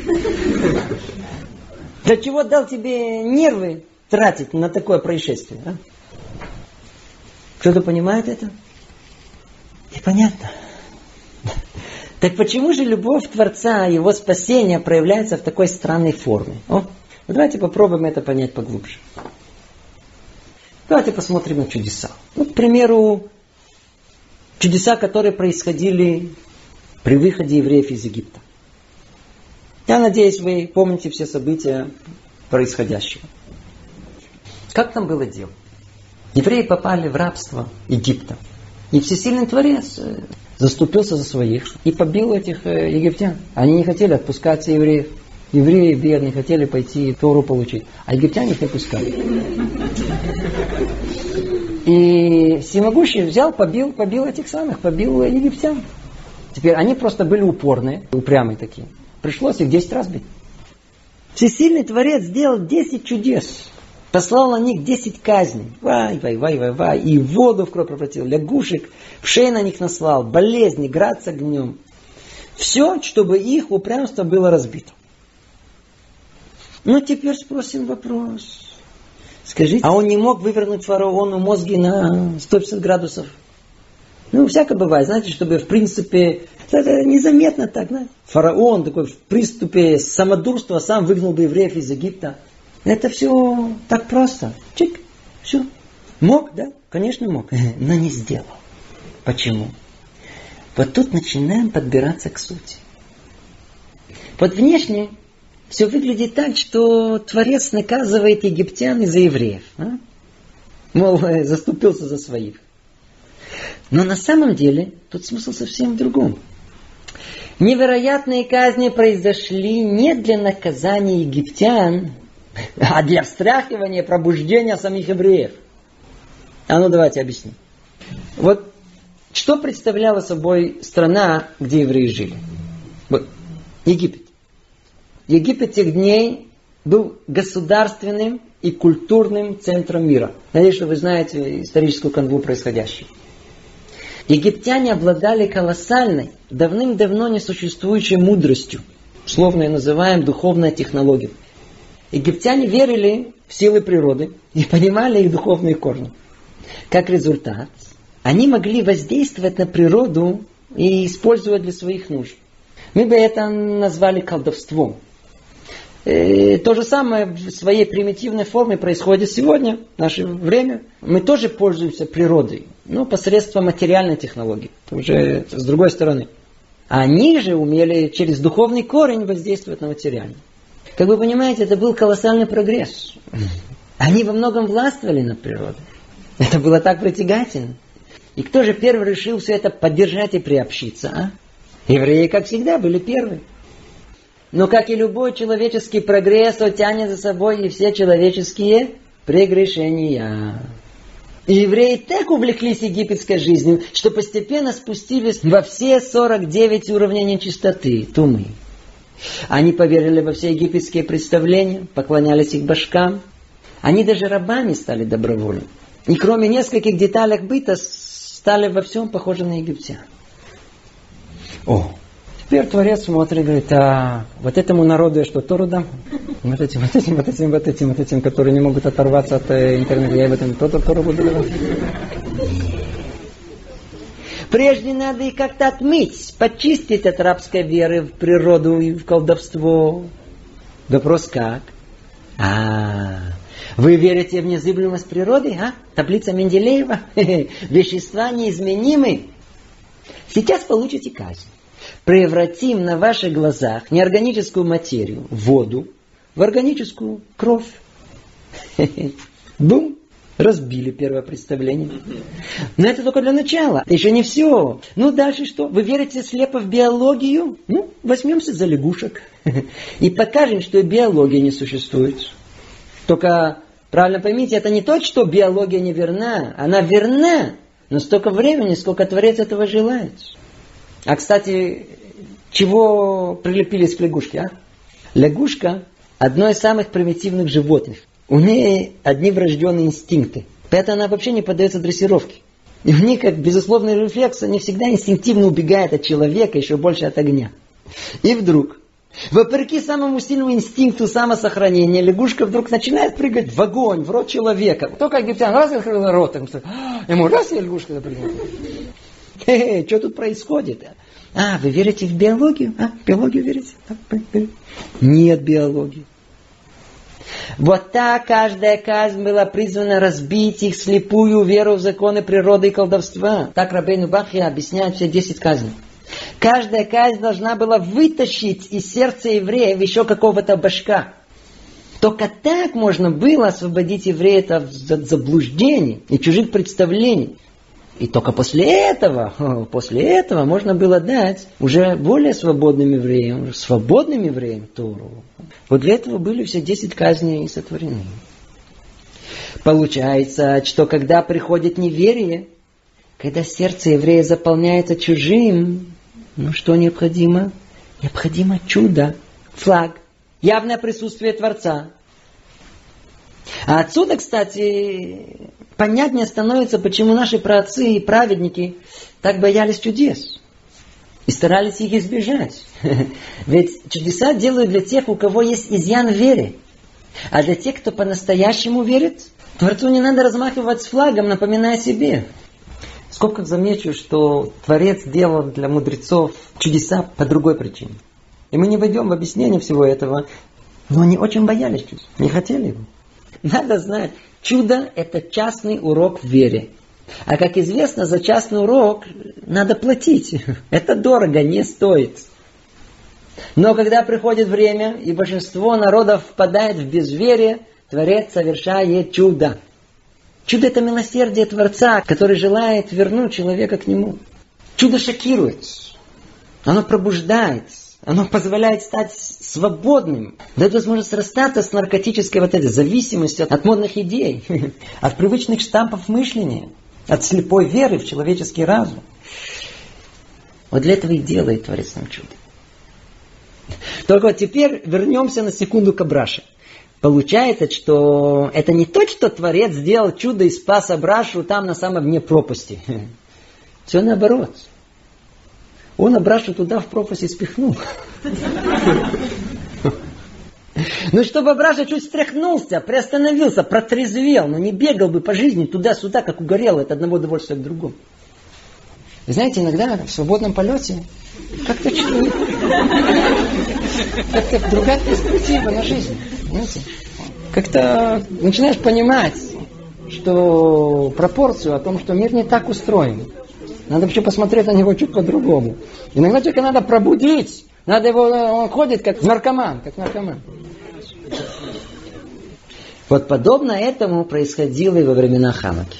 Для чего дал тебе нервы тратить на такое происшествие, а? Кто-то понимает это? Непонятно. Так почему же любовь Творца, Его спасение проявляется в такой странной форме? О, давайте попробуем это понять поглубже. Давайте посмотрим на чудеса. Ну, к примеру, чудеса, которые происходили при выходе евреев из Египта. Я надеюсь, вы помните все события происходящего. Как там было дело? Евреи попали в рабство Египта. И всесильный Творец заступился за своих и побил этих египтян. Они не хотели отпускать евреев. Евреи бедные хотели пойти Тору получить. А египтяне их не пускали. И всемогущий взял, побил, побил этих самых, побил египтян. Теперь они просто были упорные, упрямые такие. Пришлось их десять раз бить. Всесильный Творец сделал десять чудес. Послал на них десять казней. Вай, вай, вай, вай, вай. И воду в кровь превратил, лягушек, вшей на них наслал, болезни, град с огнем. Все, чтобы их упрямство было разбито. Ну, теперь спросим вопрос. Скажите, а он не мог вывернуть фараону мозги на сто пятьдесят градусов? Ну, всякое бывает, знаете, чтобы в принципе, это незаметно так, знаете. Фараон такой в приступе самодурства сам выгнал бы евреев из Египта. Это все так просто. Чик, все. Мог, да? Конечно мог, но не сделал. Почему? Вот тут начинаем подбираться к сути. Вот внешне все выглядит так, что Творец наказывает египтян из-за евреев. А? Мол, заступился за своих. Но на самом деле тут смысл совсем в другом. Невероятные казни произошли не для наказания египтян, а для встряхивания, пробуждения самих евреев. А ну давайте объясним. Вот что представляла собой страна, где евреи жили? Вот, Египет. Египет тех дней был государственным и культурным центром мира. Надеюсь, что вы знаете историческую канву происходящего. Египтяне обладали колоссальной, давным-давно несуществующей мудростью. Условно ее называем духовная технология. египтяне верили в силы природы и понимали их духовные корни. Как результат, они могли воздействовать на природу и использовать для своих нужд. Мы бы это назвали колдовством. И то же самое в своей примитивной форме происходит сегодня, в наше время. Мы тоже пользуемся природой, но посредством материальной технологии, уже с другой стороны. Они же умели через духовный корень воздействовать на материальный. Как вы понимаете, это был колоссальный прогресс. Они во многом властвовали над природой. Это было так притягательно. И кто же первый решил все это поддержать и приобщиться, а? Евреи, как всегда, были первые. Но, как и любой человеческий прогресс, он тянет за собой и все человеческие прегрешения. И евреи так увлеклись египетской жизнью, что постепенно спустились во все сорок девять уровней нечистоты, тумы. Они поверили во все египетские представления, поклонялись их башкам. Они даже рабами стали добровольно. И кроме нескольких деталей быта, стали во всем похожи на египтян. О, теперь Творец смотрит и говорит, а вот этому народу я что, Тору дам? Вот этим, вот этим, вот этим, вот этим, вот этим, которые не могут оторваться от интернета, я в этом то Тору буду давать. Прежде надо их как-то отмыть, почистить от рабской веры в природу и в колдовство. Вопрос как? А, вы верите в незыблемость природы, а? Таблица Менделеева? Вещества неизменимы. Сейчас получите казнь. Превратим на ваших глазах неорганическую материю, воду, в органическую кровь. Бум! Разбили первое представление. Но это только для начала. Еще не все. Ну, дальше что? Вы верите слепо в биологию? Ну, возьмемся за лягушек. И покажем, что и биология не существует. Только, правильно поймите, это не то, что биология не верна. Она верна. Но столько времени, сколько Творец этого желает. А, кстати, чего прилепились к лягушке, а? Лягушка – одно из самых примитивных животных. У нее одни врожденные инстинкты. Поэтому она вообще не поддается дрессировке. И у них, как безусловный рефлекс, они всегда инстинктивно убегают от человека, еще больше от огня. И вдруг, вопреки самому сильному инстинкту самосохранения, лягушка вдруг начинает прыгать в огонь, в рот человека. Только египтян раз открыл рот, ему раз и лягушка запрыгнула. Хе-хе, что тут происходит? А, вы верите в биологию? А, в биологию верите? Нет биологии. Вот так каждая казнь была призвана разбить их слепую веру в законы природы и колдовства. Так Рабейну Бахья объясняет все десять казней. Каждая казнь должна была вытащить из сердца евреев еще какого-то башка. Только так можно было освободить евреев от заблуждений и чужих представлений. И только после этого, после этого можно было дать уже более свободным евреям, уже свободным евреям Тору. Вот для этого были все десять казней сотворены. Получается, что когда приходит неверие, когда сердце еврея заполняется чужим, ну что необходимо? Необходимо чудо, флаг, явное присутствие Творца. А отсюда, кстати, понятнее становится, почему наши праотцы и праведники так боялись чудес и старались их избежать. Ведь чудеса делают для тех, у кого есть изъян в вере. А для тех, кто по-настоящему верит, Творцу не надо размахивать с флагом, напоминая себе. В скобках замечу, что Творец делал для мудрецов чудеса по другой причине. И мы не войдем в объяснение всего этого, но они очень боялись чудес, не хотели его. Надо знать, чудо – это частный урок в вере. А как известно, за частный урок надо платить. Это дорого, не стоит. Но когда приходит время, и большинство народов впадает в безверие, Творец совершает чудо. Чудо – это милосердие Творца, который желает вернуть человека к Нему. Чудо шокирует. Оно пробуждает. Оно позволяет стать свободным. Дает возможность расстаться с наркотической вот этой зависимостью от модных идей, от привычных штампов мышления, от слепой веры в человеческий разум. Вот для этого и делает Творец нам чудо. Только вот теперь вернемся на секунду к Абраше. Получается, что это не то, что Творец сделал чудо и спас Абрашу там на самом дне пропасти. Все наоборот. Он Абрашу туда в пропасть и спихнул. Ну, чтобы Абраша чуть встряхнулся, приостановился, протрезвел, но не бегал бы по жизни туда-сюда, как угорел, от одного удовольствия к другому. Вы знаете, иногда в свободном полете как-то как-то другая перспектива на жизнь. Знаете? Как-то начинаешь понимать, что пропорцию о том, что мир не так устроен. Надо вообще посмотреть на него чуть по-другому. Иногда только надо пробудить. Надо его, он ходит как наркоман, как наркоман. Вот подобно этому происходило и во времена Хануки.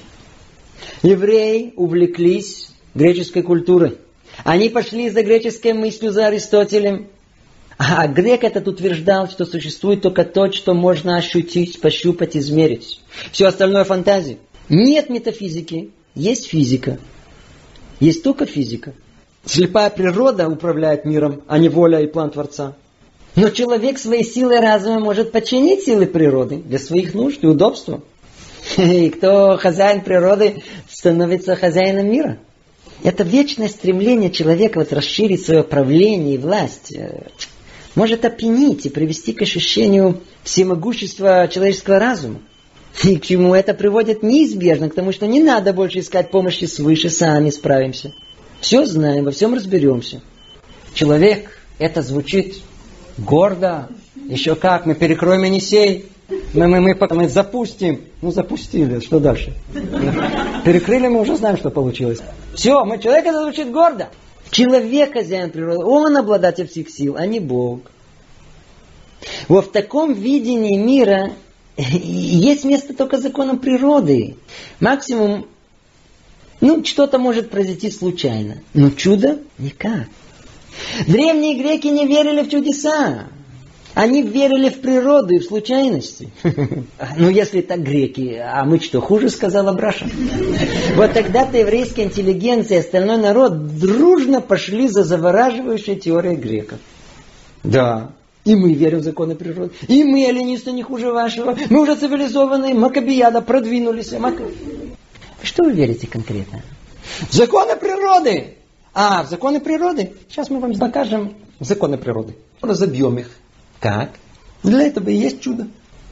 Евреи увлеклись греческой культурой. Они пошли за греческой мыслью, за Аристотелем. А грек этот утверждал, что существует только то, что можно ощутить, пощупать, измерить. Все остальное фантазия. Нет метафизики, есть физика. Есть только физика. Слепая природа управляет миром, а не воля и план Творца. Но человек своей силой разума может подчинить силы природы для своих нужд и удобства. И кто хозяин природы, становится хозяином мира. Это вечное стремление человека вот расширить свое правление и власть может опьянить и привести к ощущению всемогущества человеческого разума. И к чему это приводит неизбежно, к тому, что не надо больше искать помощи свыше, сами справимся. Все знаем, во всем разберемся. Человек, это звучит гордо, еще как, мы перекроем Енисей, мы, мы, мы, мы запустим. Ну, запустили, что дальше? Перекрыли, мы уже знаем, что получилось. Все, мы, человек, это звучит гордо. Человек хозяин природы, он обладатель всех сил, а не Бог. Вот в таком видении мира есть место только законам природы. Максимум, ну, что-то может произойти случайно. Но чудо никак. Древние греки не верили в чудеса. Они верили в природу и в случайности. Ну, если так греки, а мы что, хуже, сказал Абраша? Вот тогда-то еврейская интеллигенция и остальной народ дружно пошли за завораживающей теорией греков. Да, и мы верим в законы природы. И мы, эллинисты, не хуже вашего. Мы уже цивилизованные, макабияда, продвинулись. Мак... Что вы верите конкретно? В законы природы! А, в законы природы? Сейчас мы вам покажем законы природы. Разобьем их. Как? Для этого и есть чудо.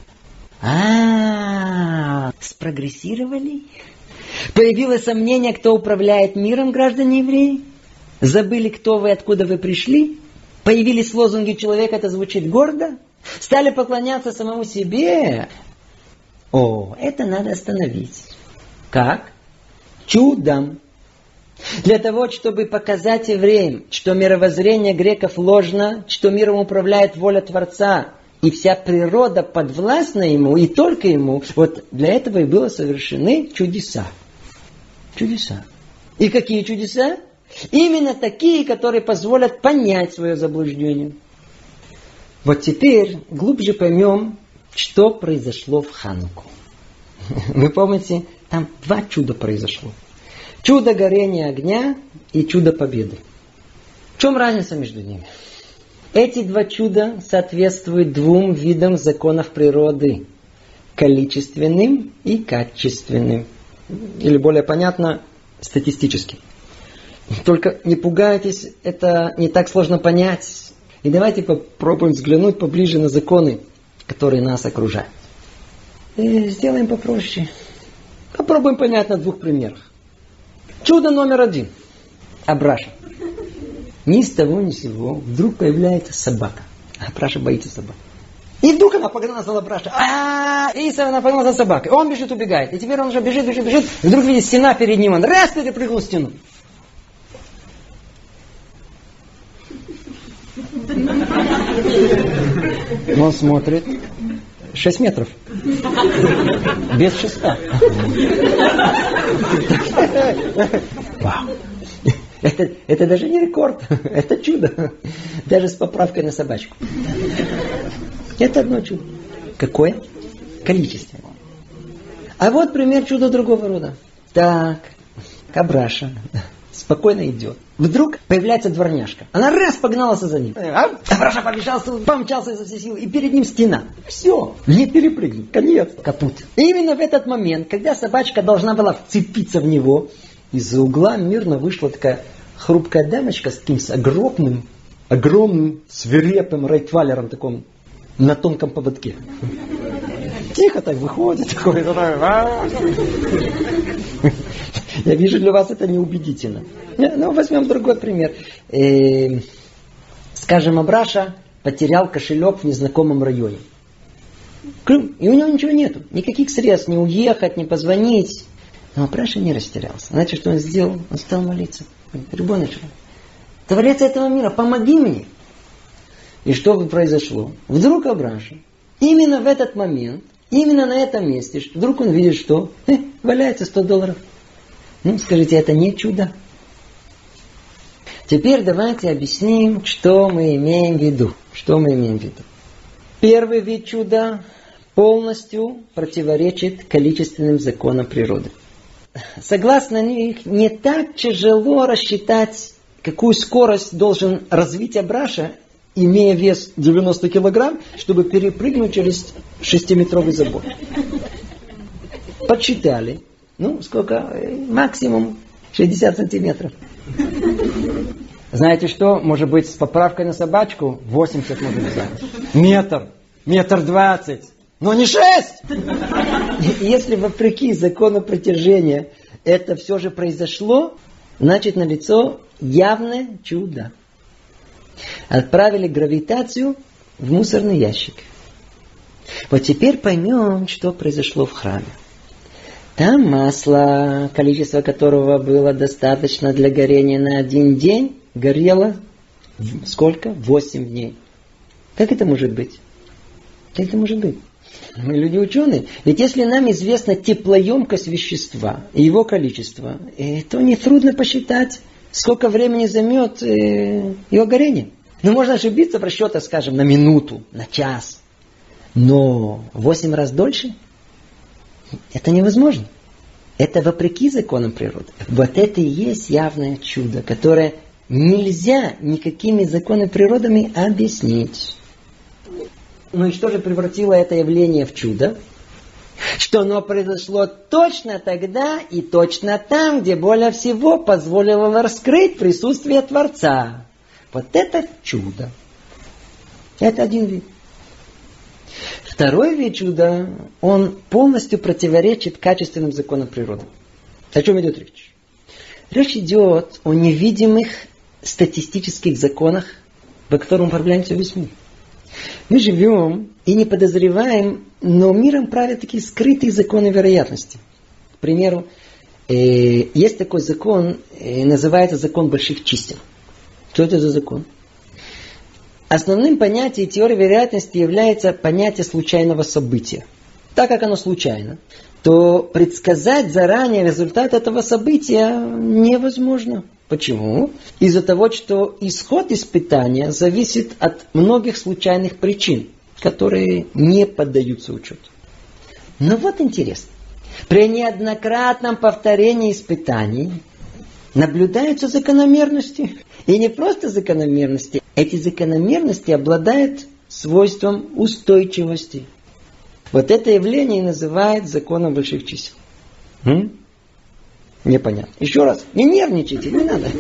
А, спрогрессировали? Появилось сомнение, кто управляет миром, граждане евреи? Забыли, кто вы, откуда вы пришли? Появились лозунги «человек» это звучит гордо? Стали поклоняться самому себе? О, это надо остановить. Как? Чудом. Для того, чтобы показать евреям, что мировоззрение греков ложно, что миром управляет воля Творца, и вся природа подвластна ему, и только ему, вот для этого и было совершены чудеса. Чудеса. И какие чудеса? Именно такие, которые позволят понять свое заблуждение. Вот теперь глубже поймем, что произошло в Хануку. Вы помните, там два чуда произошло. Чудо горения огня и чудо победы. В чем разница между ними? Эти два чуда соответствуют двум видам законов природы. Количественным и качественным. Или более понятно, статистическим. Только не пугайтесь, это не так сложно понять. И давайте попробуем взглянуть поближе на законы, которые нас окружают. И сделаем попроще. Попробуем понять на двух примерах. Чудо номер один. Абраша. Ни с того, ни с сего вдруг появляется собака. Абраша боится собак. И вдруг она погнала за Абраша. А, и она погнала за собакой. Он бежит, убегает. И теперь он уже бежит, бежит, бежит. И вдруг видит стена перед ним. Он раз перепрыгнул стену. Он смотрит. Шесть метров. Без шеста. Вау. Это, это даже не рекорд. Это чудо. Даже с поправкой на собачку. Это одно чудо. Какое? Количественное. А вот пример чуда другого рода. Так, Абраша спокойно идет. Вдруг появляется дворняжка. Она раз погналась за ним. Абраша побежал, помчался изо всей силы. И перед ним стена. Все, не перепрыгнуть. Конец. Капут. И именно в этот момент, когда собачка должна была вцепиться в него, из-за угла мирно вышла такая хрупкая дамочка с таким с огромным, огромным, свирепым рейтвалером таким. на тонком поводке. Тихо так выходит. Такой, я вижу, для вас это неубедительно. Ну, возьмем другой пример. Э, скажем, Абраша потерял кошелек в незнакомом районе. И у него ничего нету. Никаких средств не уехать, не позвонить. Но Абраша не растерялся. Значит, что он сделал? Он стал молиться. Ребенок, Творец этого мира, помоги мне. И что бы произошло? Вдруг Абраша, именно в этот момент, именно на этом месте, вдруг он видит, что э, валяется сто долларов. Ну, скажите, это не чудо? Теперь давайте объясним, что мы имеем в виду. Что мы имеем в виду? Первый вид чуда полностью противоречит количественным законам природы. Согласно них, не так тяжело рассчитать, какую скорость должен развить Абраша, имея вес девяносто килограмм, чтобы перепрыгнуть через шестиметровый забор. Подсчитали. Ну, сколько? Максимум шестьдесят сантиметров. Знаете что? Может быть, с поправкой на собачку восемьдесят может быть. Метр. Метр двадцать. Но не шесть! Если вопреки закону притяжения это все же произошло, значит налицо явное чудо. Отправили гравитацию в мусорный ящик. Вот теперь поймем, что произошло в храме. Там масло, количество которого было достаточно для горения на один день, горело сколько? Восемь дней. Как это может быть? Как это может быть? Мы люди ученые. Ведь если нам известна теплоемкость вещества и его количество, то нетрудно посчитать, сколько времени займет его горение. Ну, можно ошибиться в расчетах, скажем, на минуту, на час. Но восемь раз дольше? Это невозможно. Это вопреки законам природы. Вот это и есть явное чудо, которое нельзя никакими законами природы объяснить. Ну и что же превратило это явление в чудо? Что оно произошло точно тогда и точно там, где более всего позволило раскрыть присутствие Творца. Вот это чудо. Это один вид. Второй вид чуда, он полностью противоречит качественным законам природы. О чем идет речь? Речь идет о невидимых статистических законах, по которым управляется весь мир. Мы живем и не подозреваем, но миром правят такие скрытые законы вероятности. К примеру, э, есть такой закон, э, называется закон больших чисел. Что это за закон? Основным понятием теории вероятности является понятие случайного события. Так как оно случайно, то предсказать заранее результат этого события невозможно. Почему? Из-за того, что исход испытания зависит от многих случайных причин, которые не поддаются учету. Но вот интересно. При неоднократном повторении испытаний наблюдаются закономерности. И не просто закономерности. Эти закономерности обладают свойством устойчивости. Вот это явление называют законом больших чисел. М? Непонятно. Еще раз. Не нервничайте, не надо.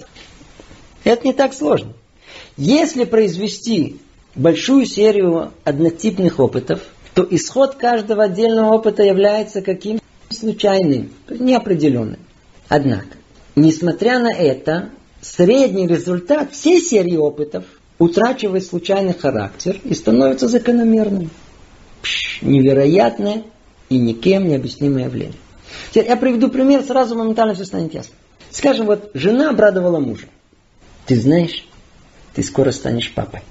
Это не так сложно. Если произвести большую серию однотипных опытов, то исход каждого отдельного опыта является каким-то случайным, неопределенным. Однако, несмотря на это, средний результат всей серии опытов утрачивает случайный характер и становится закономерным. Пш, невероятное и никем не объяснимое явление. Теперь я приведу пример, сразу моментально все станет ясно. Скажем, вот жена обрадовала мужа. Ты знаешь, ты скоро станешь папой.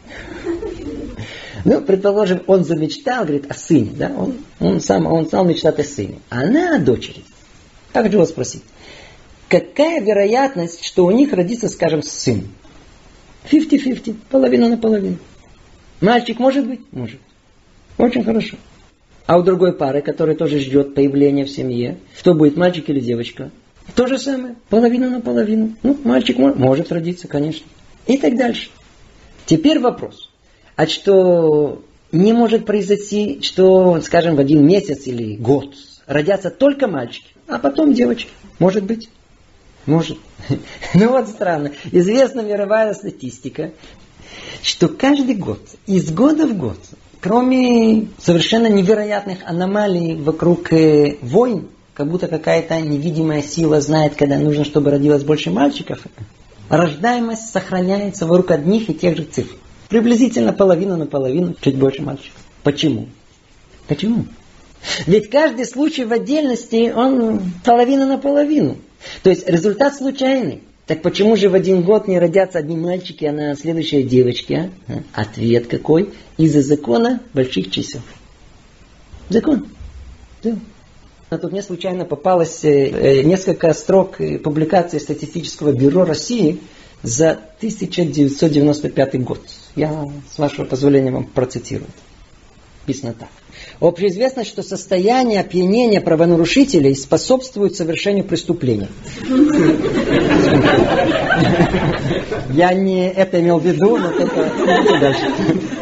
Ну, предположим, он замечтал, говорит, о сыне, да? Он, он, сам, он стал мечтать о сыне. А она о дочери. Я хочу вас спросить. Какая вероятность, что у них родится, скажем, сын? пятьдесят-пятьдесят, половина на половину. Мальчик может быть? Может. Очень хорошо. А у другой пары, которая тоже ждет появления в семье, что будет, мальчик или девочка? То же самое, половина на половину. Ну, мальчик может, может родиться, конечно. И так дальше. Теперь вопрос. А что не может произойти, что, скажем, в один месяц или год родятся только мальчики, а потом девочки? Может быть? Может. Ну вот странно. Известна мировая статистика, что каждый год, из года в год, кроме совершенно невероятных аномалий вокруг э, войн, как будто какая-то невидимая сила знает, когда нужно, чтобы родилось больше мальчиков, рождаемость сохраняется вокруг одних и тех же цифр. Приблизительно половину на половину, чуть больше мальчиков. Почему? Почему? Ведь каждый случай в отдельности, он половина на половину. То есть результат случайный. Так почему же в один год не родятся одни мальчики, а на следующие девочки? А? Ответ какой? Из-за закона больших чисел. Закон. Да. А тут мне случайно попалось э, несколько строк э, публикаций Статистического бюро России за тысяча девятьсот девяносто пятый год. Я, с вашего позволения, вам процитирую. Написано так. Общеизвестно, что состояние опьянения правонарушителей способствует совершению преступления. Я не это имел в виду, но только дальше.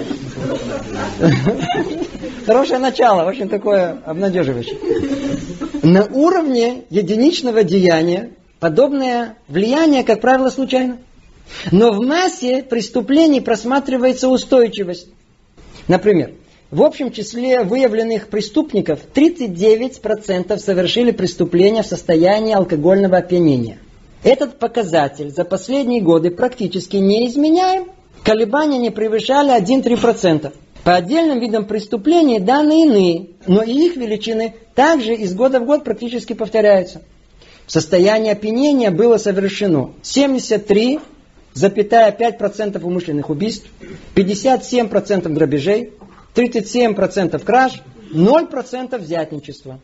Хорошее начало, очень такое обнадеживающее. На уровне единичного деяния подобное влияние, как правило, случайно. Но в массе преступлений просматривается устойчивость. Например, в общем числе выявленных преступников тридцать девять процентов совершили преступления в состоянии алкогольного опьянения. Этот показатель за последние годы практически не изменяем. Колебания не превышали один-три процента. По отдельным видам преступлений данные иные, но и их величины также из года в год практически повторяются. В состоянии опьянения было совершено семьдесят три целых пять процентов умышленных убийств, пятьдесят семь процентов грабежей, тридцать семь процентов краж, ноль процентов взятничества.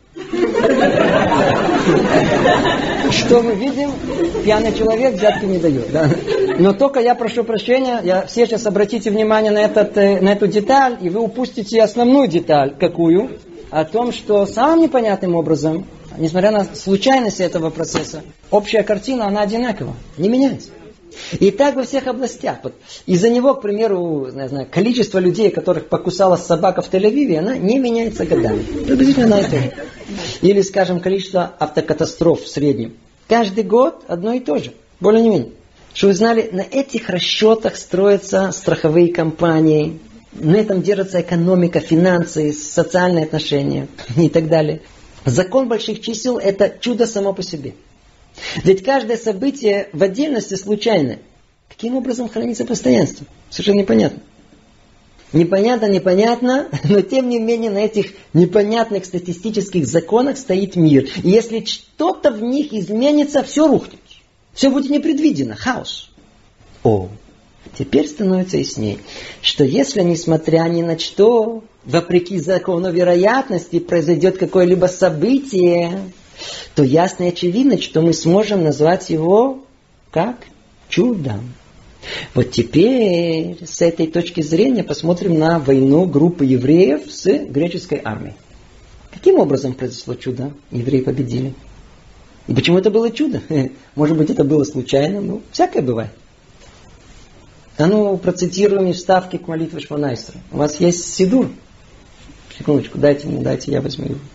Что мы видим? Пьяный человек взятки не дает. Да? Но только я прошу прощения, я, все сейчас обратите внимание на, этот, на эту деталь, и вы упустите основную деталь. Какую? О том, что самым непонятным образом, несмотря на случайность этого процесса, общая картина, она одинакова, не меняется. И так во всех областях. Вот из-за него, к примеру, не знаю, количество людей, которых покусала собака в Тель-Авиве, она не меняется годами. Приблизительно одно и то же. Или, скажем, количество автокатастроф в среднем. Каждый год одно и то же. Более не менее. Что вы знали, на этих расчетах строятся страховые компании. На этом держится экономика, финансы, социальные отношения и так далее. Закон больших чисел – это чудо само по себе. Ведь каждое событие в отдельности случайное. Каким образом хранится постоянство? Совершенно непонятно. Непонятно, непонятно, но тем не менее на этих непонятных статистических законах стоит мир. И если что-то в них изменится, все рухнет. Все будет непредвидено, хаос. О, теперь становится яснее, что если, несмотря ни на что, вопреки закону вероятности, произойдет какое-либо событие, то ясно и очевидно, что мы сможем назвать его как чудом. Вот теперь с этой точки зрения посмотрим на войну группы евреев с греческой армией. Каким образом произошло чудо? Евреи победили. И почему это было чудо? Может быть, это было случайно, ну, всякое бывает. А ну, процитируем вставки к молитве Шмона Эсрей. У вас есть сидур? Секундочку, дайте мне, дайте, я возьму его.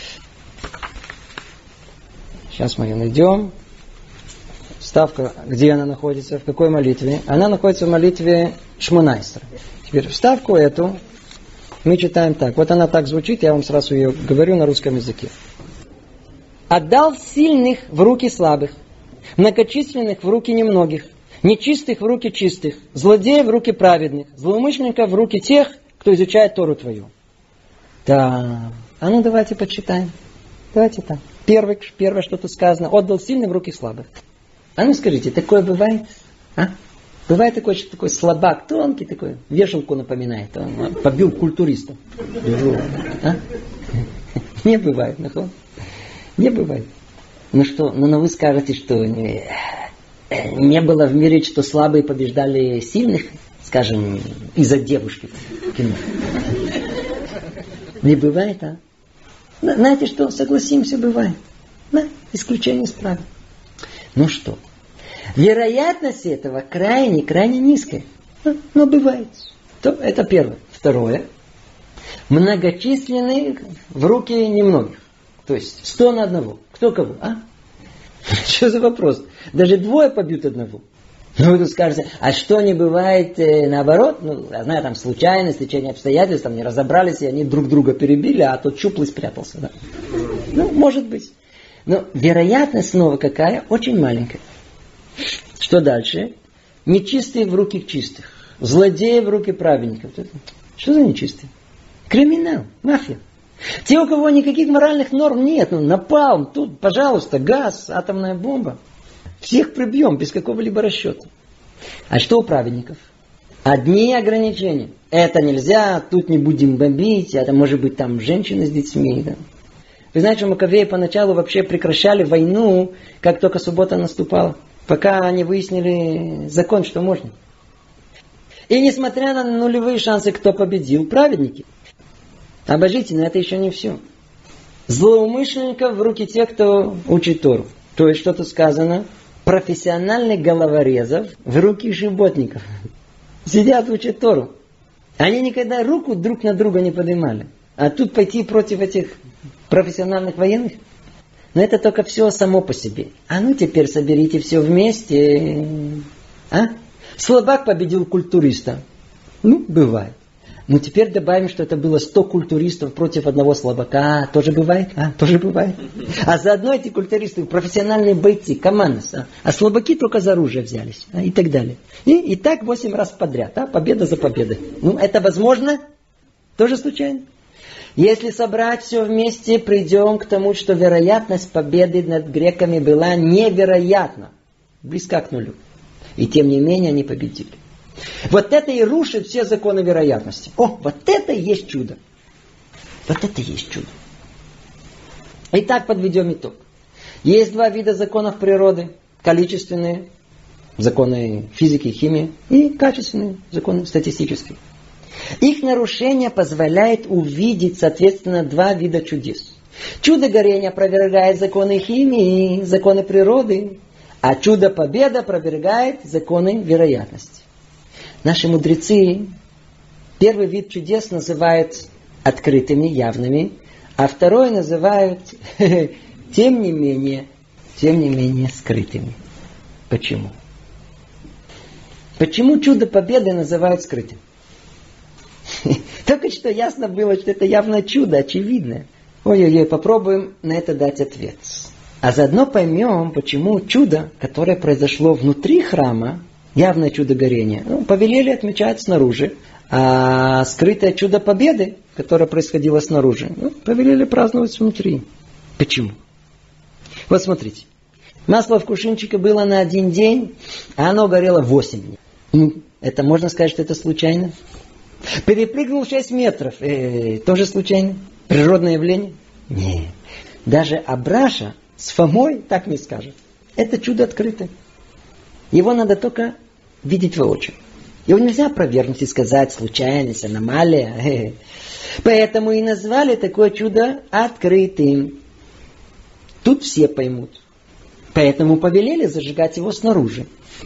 Сейчас мы ее найдем. Вставка, где она находится, в какой молитве? Она находится в молитве Шмона Эсрей. Теперь вставку эту мы читаем так. Вот она так звучит, я вам сразу ее говорю на русском языке. «Отдал сильных в руки слабых, многочисленных в руки немногих, нечистых в руки чистых, злодеев в руки праведных, злоумышленников в руки тех, кто изучает Тору твою». Да, а ну давайте почитаем. Давайте так. Первое, первое, что тут сказано, отдал сильным в руки слабых. А ну скажите, такое бывает? А? Бывает такой, что такой слабак, тонкий такой, вешалку напоминает. Он побил культуриста. А? Не бывает, нахуй. Не бывает. Ну что, ну, ну вы скажете, что не, не было в мире, что слабые побеждали сильных, скажем, из-за девушки в кино. Не бывает, а? Знаете что, согласимся, бывает. Да, исключение из правил. Ну что, вероятность этого крайне-крайне низкая. Но, но бывает. То, это первое. Второе. Многочисленные в руки немногих. То есть сто на одного. Кто кого? А? Что за вопрос? Даже двое побьют одного. Ну, вы тут скажете, а что не бывает э, наоборот? Ну, я знаю, там случайность, течение обстоятельств, там не разобрались, и они друг друга перебили, а тот щуплый спрятался. Да? Ну, может быть. Но вероятность снова какая? Очень маленькая. Что дальше? Нечистые в руки чистых. Злодеи в руки праведников. Что за нечистые? Криминал, мафия. Те, у кого никаких моральных норм нет, ну, напалм, тут, пожалуйста, газ, атомная бомба. Всех прибьем без какого-либо расчета. А что у праведников? Одни ограничения. Это нельзя, тут не будем бомбить, это может быть там женщины с детьми. Да? Вы знаете, что Маковеи поначалу вообще прекращали войну, как только суббота наступала, пока они выяснили закон, что можно. И несмотря на нулевые шансы, кто победил? Праведники. Обожите, но это еще не все. Злоумышленников в руки тех, кто учит Тору. То есть, что тут сказано? Профессиональных головорезов в руки животников. Сидят, учат Тору. Они никогда руку друг на друга не поднимали. А тут пойти против этих профессиональных военных? Но это только все само по себе. А ну теперь соберите все вместе. А? Слабак победил культуриста. Ну, бывает. Ну, теперь добавим, что это было сто культуристов против одного слабака. Тоже бывает? А, тоже бывает. А заодно эти культуристы, профессиональные бойцы, команды. А, а слабаки только за оружие взялись. А, и так далее. И, и так восемь раз подряд. А, победа за победой. Ну, это возможно? Тоже случайно? Если собрать все вместе, придем к тому, что вероятность победы над греками была невероятна. Близка к нулю. И тем не менее они победили. Вот это и рушит все законы вероятности. О, вот это и есть чудо. Вот это и есть чудо. Итак, подведем итог. Есть два вида законов природы. Количественные, законы физики и химии, и качественные, законы статистические. Их нарушение позволяет увидеть, соответственно, два вида чудес. Чудо горения опровергает законы химии и законы природы, а чудо победа опровергает законы вероятности. Наши мудрецы первый вид чудес называют открытыми, явными, а второй называют, тем не менее, тем не менее скрытыми. Почему? Почему чудо победы называют скрытым? Только что ясно было, что это явно чудо, очевидное. Ой-ой-ой, попробуем на это дать ответ. А заодно поймем, почему чудо, которое произошло внутри храма, явное чудо горения, ну, повелели отмечать снаружи, а скрытое чудо победы, которое происходило снаружи, ну, повелели праздновать внутри. Почему? Вот смотрите. Масло в кувшинчике было на один день, а оно горело восемь дней. Ну, это можно сказать, что это случайно? Перепрыгнул шесть метров. Э, тоже случайно? Природное явление? Нет. Даже Абраша с Фомой так не скажет. Это чудо открытое. Его надо только видеть воочию. Его нельзя опровергнуть и сказать случайность, аномалия. Поэтому и назвали такое чудо открытым. Тут все поймут. Поэтому повелели зажигать его снаружи.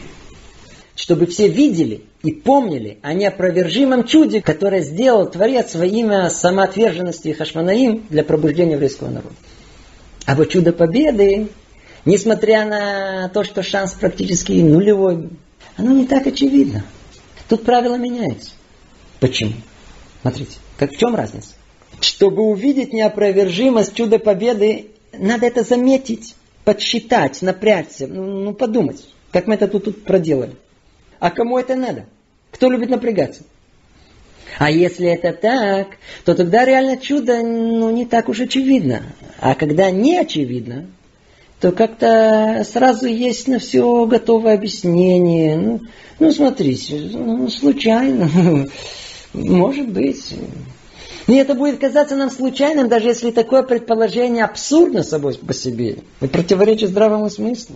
Чтобы все видели и помнили о неопровержимом чуде, которое сделал Творец во имя самоотверженности Хашмонаим для пробуждения еврейского народа. А вот чудо победы, несмотря на то, что шанс практически нулевой, оно не так очевидно. Тут правила меняются. Почему? Смотрите, как в чем разница? Чтобы увидеть неопровержимость чуда победы, надо это заметить, подсчитать, напрячься, ну, ну подумать, как мы это тут, тут проделали. А кому это надо? Кто любит напрягаться? А если это так, то тогда реально чудо ну, не так уж очевидно. А когда не очевидно, то как-то сразу есть на все готовое объяснение. Ну, ну смотрите, ну, случайно. Может быть. И это будет казаться нам случайным, даже если такое предположение абсурдно собой по себе и противоречит здравому смыслу.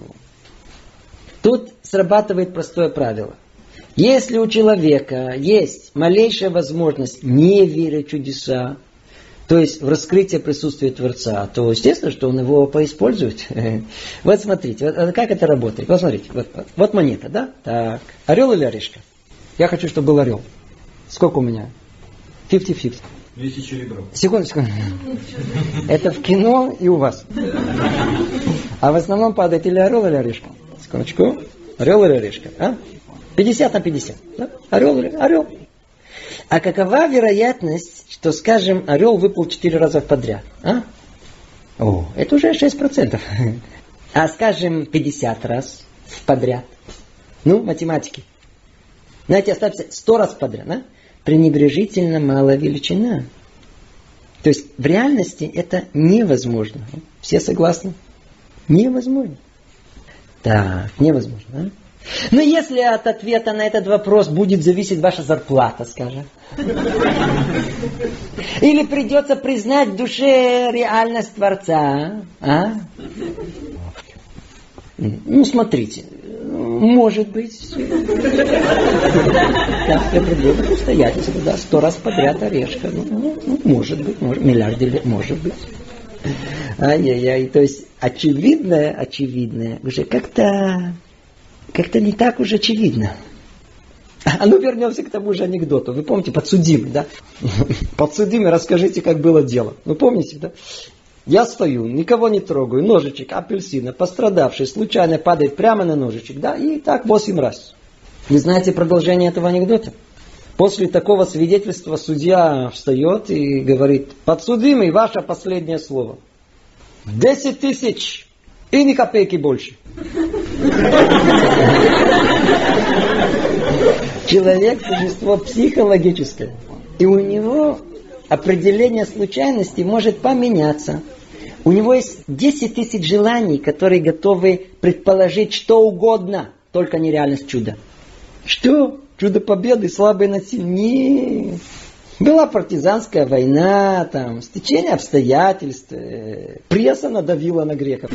Тут срабатывает простое правило. Если у человека есть малейшая возможность не верить в чудеса, то есть в раскрытие присутствия Творца, то естественно, что он его поиспользует. Вот смотрите, вот как это работает. Вот смотрите, вот, вот, вот монета, да? Так, орел или орешка? Я хочу, чтобы был орел. Сколько у меня? пятьдесят пятьдесят. Весит ребро. Секундочку. Это в кино и у вас. А в основном падает или орел, или орешка. Секундочку. Орел или орешка? А? пятьдесят на пятьдесят. Да? Орел или орел. А какова вероятность, что, скажем, орел выпал четыре раза подряд? А? О, это уже шесть процентов. А, скажем, пятьдесят раз подряд. Ну, математики. Знаете, оставьте сто раз подряд. А? Пренебрежительно малая величина. То есть в реальности это невозможно. Все согласны? Невозможно. Так, невозможно. А? Но если от ответа на этот вопрос будет зависеть ваша зарплата, скажем. Или придется признать в душе реальность Творца. А? Ну, смотрите. Может быть. Да, определенных обстоятельств. Да, сто раз подряд орешка. Ну, ну, может быть, может, миллиард лет, может быть. Ай-яй-яй. То есть очевидное, очевидное уже как-то как-то не так уж очевидно. А ну вернемся к тому же анекдоту. Вы помните, подсудимый, да? Подсудимый, расскажите, как было дело. Вы помните, да? Я стою, никого не трогаю, ножичек апельсина, пострадавший, случайно падает прямо на ножичек, да, и так восемь раз. Вы знаете продолжение этого анекдота? После такого свидетельства судья встает и говорит: подсудимый, ваше последнее слово. Десять тысяч и ни копейки больше. Человек – существо психологическое, и у него определение случайности может поменяться. У него есть десять тысяч желаний, которые готовы предположить что угодно, только не реальность чуда. Что? Чудо победы, слабые насильники. Нет. Была партизанская война, там, стечение обстоятельств, пресса надавила на греков.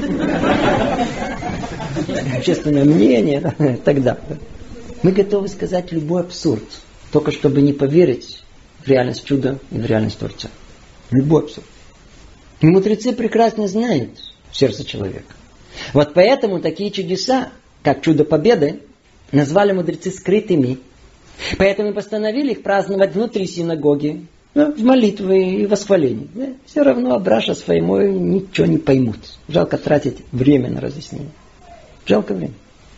Общественное мнение, и так далее. Мы готовы сказать любой абсурд, только чтобы не поверить в реальность чуда и в реальность Творца. Любой абсурд. И мудрецы прекрасно знают сердце человека. Вот поэтому такие чудеса, как чудо победы, назвали мудрецы скрытыми. Поэтому постановили их праздновать внутри синагоги, в молитвы и восхвалении. Все равно Абраша с Файмой ничего не поймут. Жалко тратить время на разъяснение. Жалко время.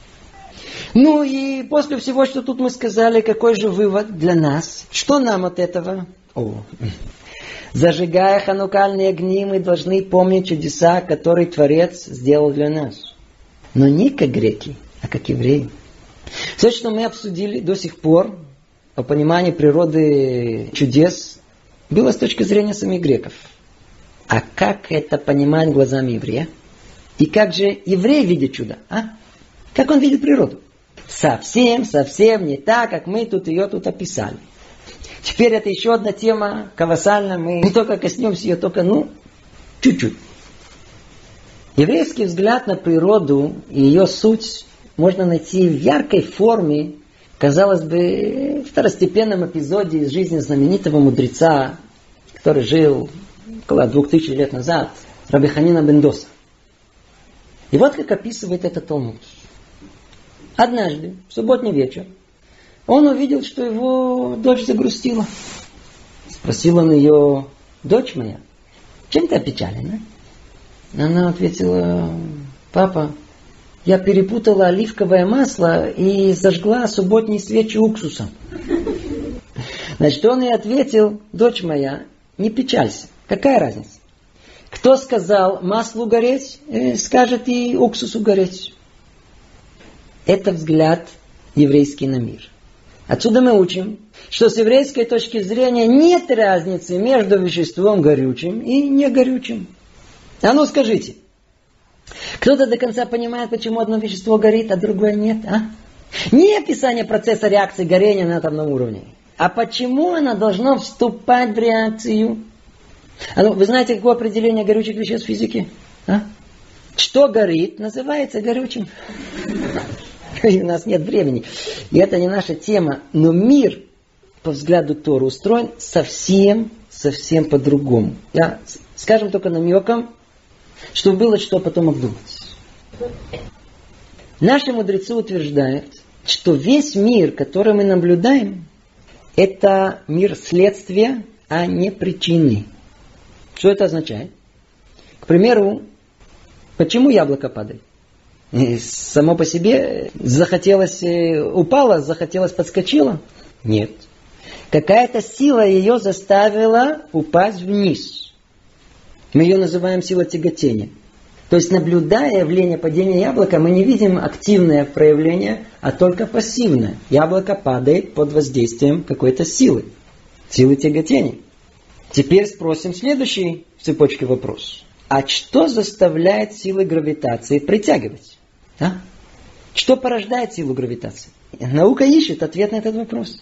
Ну и после всего, что тут мы сказали, какой же вывод для нас? Что нам от этого? О. Зажигая ханукальные огни, мы должны помнить чудеса, которые Творец сделал для нас. Но не как греки, а как евреи. Все, что мы обсудили до сих пор о понимании природы чудес, было с точки зрения самих греков. А как это понимать глазами еврея? И как же еврей видит чудо? А? Как он видит природу? Совсем, совсем не так, как мы тут ее тут описали. Теперь это еще одна тема колоссальная. Мы не только коснемся ее, только, ну, чуть-чуть. Еврейский взгляд на природу и ее суть можно найти в яркой форме, казалось бы, второстепенном эпизоде из жизни знаменитого мудреца, который жил около двух тысяч лет назад, Раби Ханина бен Доса. И вот как описывает этот Талмуд. Однажды, в субботний вечер, он увидел, что его дочь загрустила. Спросил он ее: дочь моя, чем ты опечалена? Она ответила: папа, я перепутала оливковое масло и зажгла субботние свечи уксусом. Значит, он ей ответил: дочь моя, не печалься. Какая разница? Кто сказал маслу гореть, скажет и уксусу гореть. Это взгляд еврейский на мир. Отсюда мы учим, что с еврейской точки зрения нет разницы между веществом горючим и негорючим. А ну скажите, кто-то до конца понимает, почему одно вещество горит, а другое нет? А? Не описание процесса реакции горения на атомном уровне, а почему оно должно вступать в реакцию. А ну, вы знаете, какое определение горючих веществ в физике? А? Что горит, называется горючим. И у нас нет времени. И это не наша тема. Но мир, по взгляду Торы, устроен совсем, совсем по-другому. Я, скажем только намеком, чтобы было что потом обдумать. Наши мудрецы утверждают, что весь мир, который мы наблюдаем, это мир следствия, а не причины. Что это означает? К примеру, почему яблоко падает? И само по себе захотелось, упало, захотелось, подскочило? Нет. Какая-то сила ее заставила упасть вниз. Мы ее называем сила тяготения. То есть, наблюдая явление падения яблока, мы не видим активное проявление, а только пассивное. Яблоко падает под воздействием какой-то силы. Силы тяготения. Теперь спросим следующий в цепочке вопрос. А что заставляет силы гравитации притягивать? А? Что порождает силу гравитации? Наука ищет ответ на этот вопрос.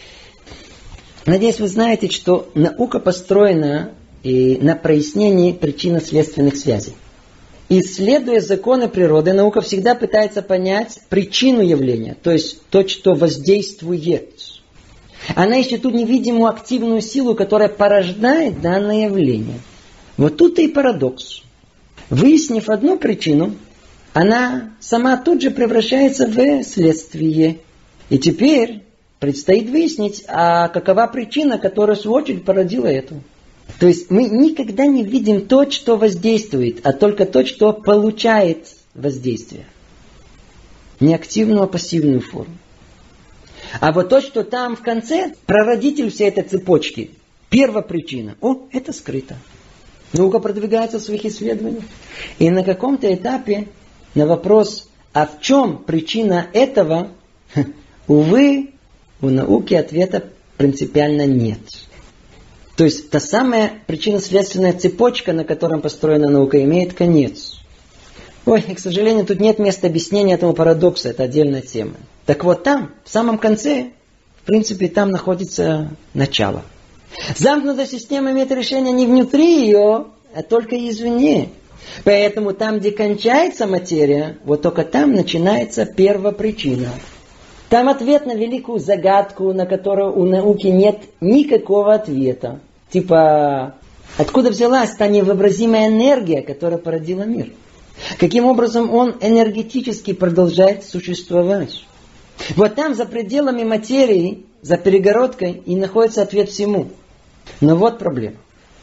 Надеюсь, вы знаете, что наука построена и на прояснении причинно-следственных связей. Исследуя законы природы, наука всегда пытается понять причину явления, то есть то, что воздействует. Она ищет ту невидимую активную силу, которая порождает данное явление. Вот тут и парадокс. Выяснив одну причину, она сама тут же превращается в следствие. И теперь предстоит выяснить, а какова причина, которая в свою очередь породила эту. То есть мы никогда не видим то, что воздействует, а только то, что получает воздействие. Не активную, а пассивную форму. А вот то, что там в конце, прародитель всей этой цепочки, первопричина, о, это скрыто. Наука продвигается в своих исследованиях. И на каком-то этапе на вопрос, а в чем причина этого, увы, у науки ответа принципиально нет. То есть та самая причинно-следственная цепочка, на которой построена наука, имеет конец. Ой, и, к сожалению, тут нет места объяснения этому парадоксу, это отдельная тема. Так вот там, в самом конце, в принципе, там находится начало. Замкнутая система имеет решение не внутри ее, а только извне. Поэтому там, где кончается материя, вот только там начинается первопричина. Там ответ на великую загадку, на которую у науки нет никакого ответа. Типа, откуда взялась та невообразимая энергия, которая породила мир? Каким образом он энергетически продолжает существовать? Вот там, за пределами материи, за перегородкой, и находится ответ всему. Но вот проблема.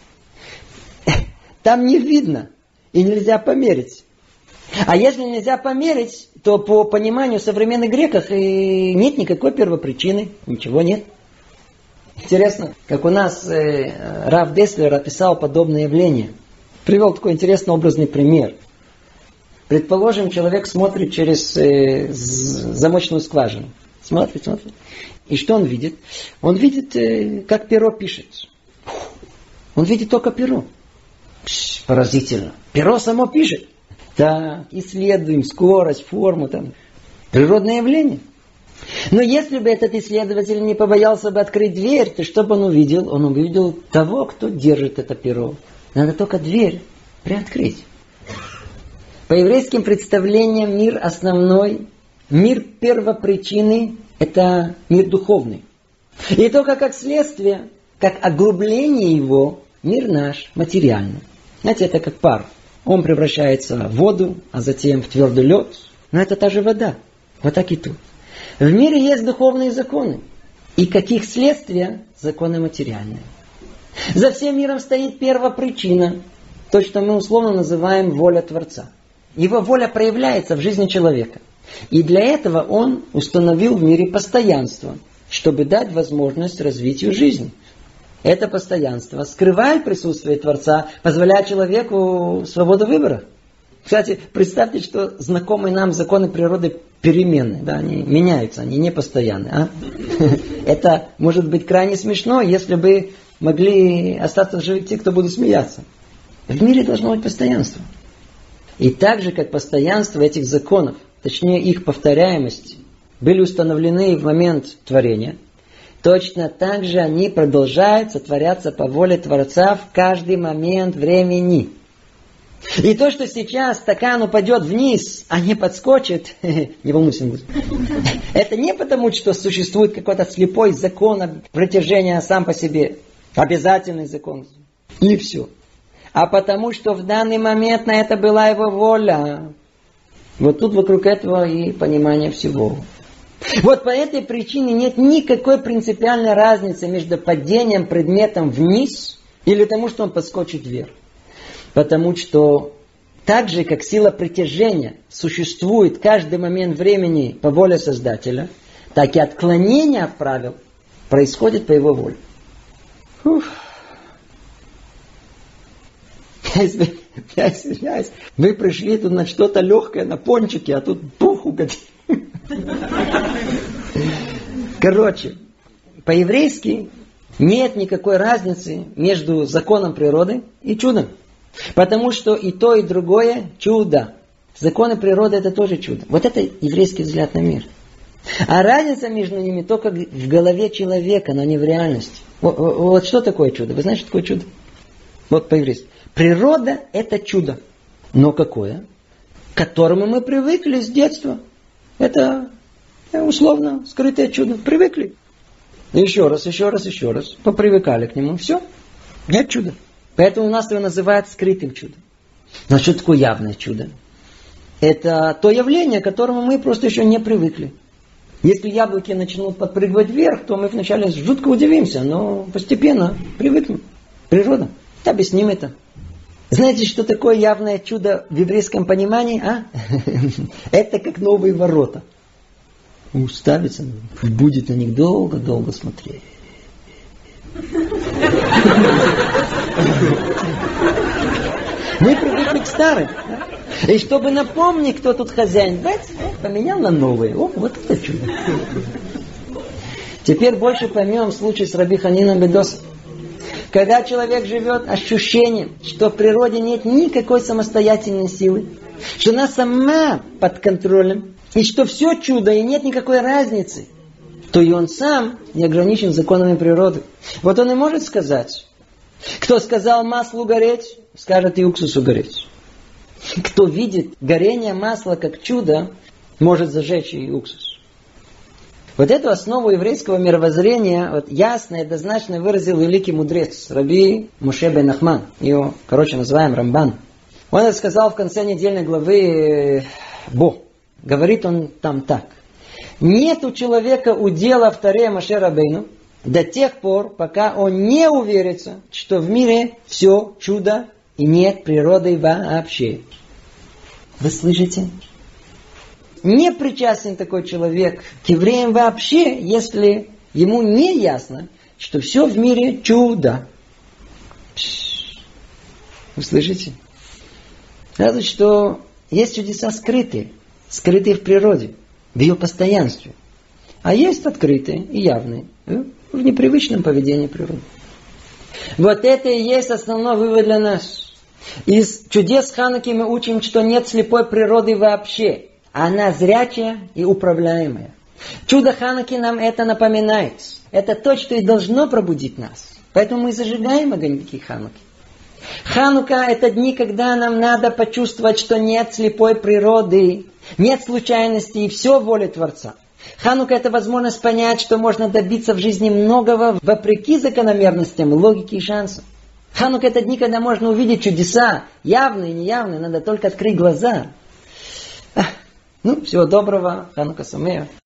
Там не видно, и нельзя померить. А если нельзя померить, то по пониманию современных греков и нет никакой первопричины, ничего нет. Интересно, как у нас э, Рав Деслер описал подобное явление. Привел такой интересный образный пример. Предположим, человек смотрит через э, замочную скважину. Смотрит, смотрит. И что он видит? Он видит, э, как перо пишет. Он видит только перо. Пш, поразительно. Перо само пишет. Да, исследуем скорость, форму, там, природное явление. Но если бы этот исследователь не побоялся бы открыть дверь, то что бы он увидел? Он увидел того, кто держит это перо. Надо только дверь приоткрыть. По еврейским представлениям мир основной, мир первопричины – это мир духовный. И только как следствие, как оглубление его, мир наш материальный. Знаете, это как пар. Он превращается в воду, а затем в твердый лед. Но это та же вода. Вот так и тут. В мире есть духовные законы. И каких следствия? Законы материальные. За всем миром стоит первопричина. То, что мы условно называем воля Творца. Его воля проявляется в жизни человека. И для этого он установил в мире постоянство, чтобы дать возможность развитию жизни. Это постоянство скрывает присутствие Творца, позволяя человеку свободу выбора. Кстати, представьте, что знакомые нам законы природы переменны, да, они меняются, они не постоянны. А? Это может быть крайне смешно, если бы могли остаться в живых те, кто будут смеяться. В мире должно быть постоянство. И так же, как постоянство этих законов, точнее их повторяемость, были установлены в момент творения, точно так же они продолжают сотворяться по воле Творца в каждый момент времени. И то, что сейчас стакан упадет вниз, а не подскочит, не волнуйся, это не потому, что существует какой-то слепой закон притяжения сам по себе, обязательный закон, и все. А потому, что в данный момент на это была его воля. Вот тут вокруг этого и понимание всего. Вот по этой причине нет никакой принципиальной разницы между падением предметом вниз или тому, что он подскочит вверх. Потому что так же, как сила притяжения существует каждый момент времени по воле Создателя, так и отклонение от правил происходит по его воле. Фух. Я извиняюсь. Мы пришли тут на что-то легкое, на пончики, а тут пух угодил. Короче, по-еврейски нет никакой разницы между законом природы и чудом. Потому что и то, и другое чудо. Законы природы это тоже чудо. Вот это еврейский взгляд на мир. А разница между ними только в голове человека, но не в реальности. Вот, вот что такое чудо? Вы знаете, что такое чудо? Вот по-еврейски. Природа это чудо. Но какое? К которому мы привыкли с детства. Это условно скрытое чудо. Привыкли. Еще раз, еще раз, еще раз. Попривыкали к нему. Все. Нет чуда. Поэтому у нас его называют скрытым чудом. Но что такое явное чудо? Это то явление, к которому мы просто еще не привыкли. Если яблоки начнут подпрыгивать вверх, то мы вначале жутко удивимся, но постепенно привыкнем. Природа. Объясним это. Знаете, что такое явное чудо в еврейском понимании? А? Это как новые ворота. Уставится, будет на них долго-долго смотреть. Мы привыкли к старым. И чтобы напомнить, кто тут хозяин, бац, поменял на новые. О, вот это чудо. Теперь больше поймем случай с Раби Ханином бен Доса. Когда человек живет ощущением, что в природе нет никакой самостоятельной силы, что она сама под контролем, и что все чудо, и нет никакой разницы, то и он сам не ограничен законами природы. Вот он и может сказать, кто сказал маслу гореть, скажет и уксусу гореть. Кто видит горение масла как чудо, может зажечь и уксус. Вот эту основу еврейского мировоззрения вот, ясно и однозначно выразил великий мудрец Раби Моше бен Нахман. Его, короче, называем Рамбан. Он это сказал в конце недельной главы Бо. Говорит он там так. Нет у человека удела в Торе Моше Рабейну до тех пор, пока он не уверится, что в мире все чудо и нет природы вообще. Вы слышите? Не причастен такой человек к евреям вообще, если ему не ясно, что все в мире чудо. Вы слышите? Разве что есть чудеса скрытые, скрытые в природе, в ее постоянстве. А есть открытые и явные в непривычном поведении природы. Вот это и есть основной вывод для нас. Из чудес Хануки мы учим, что нет слепой природы вообще. Она зрячая и управляемая. Чудо Хануки нам это напоминает. Это то, что и должно пробудить нас. Поэтому мы зажигаем огоньки Хануки. Ханука – это дни, когда нам надо почувствовать, что нет слепой природы, нет случайности и все воля Творца. Ханука – это возможность понять, что можно добиться в жизни многого вопреки закономерностям, логике и шансам. Ханука – это дни, когда можно увидеть чудеса, явные и неявные, надо только открыть глаза. Ну, всего доброго, Ханука Самеах.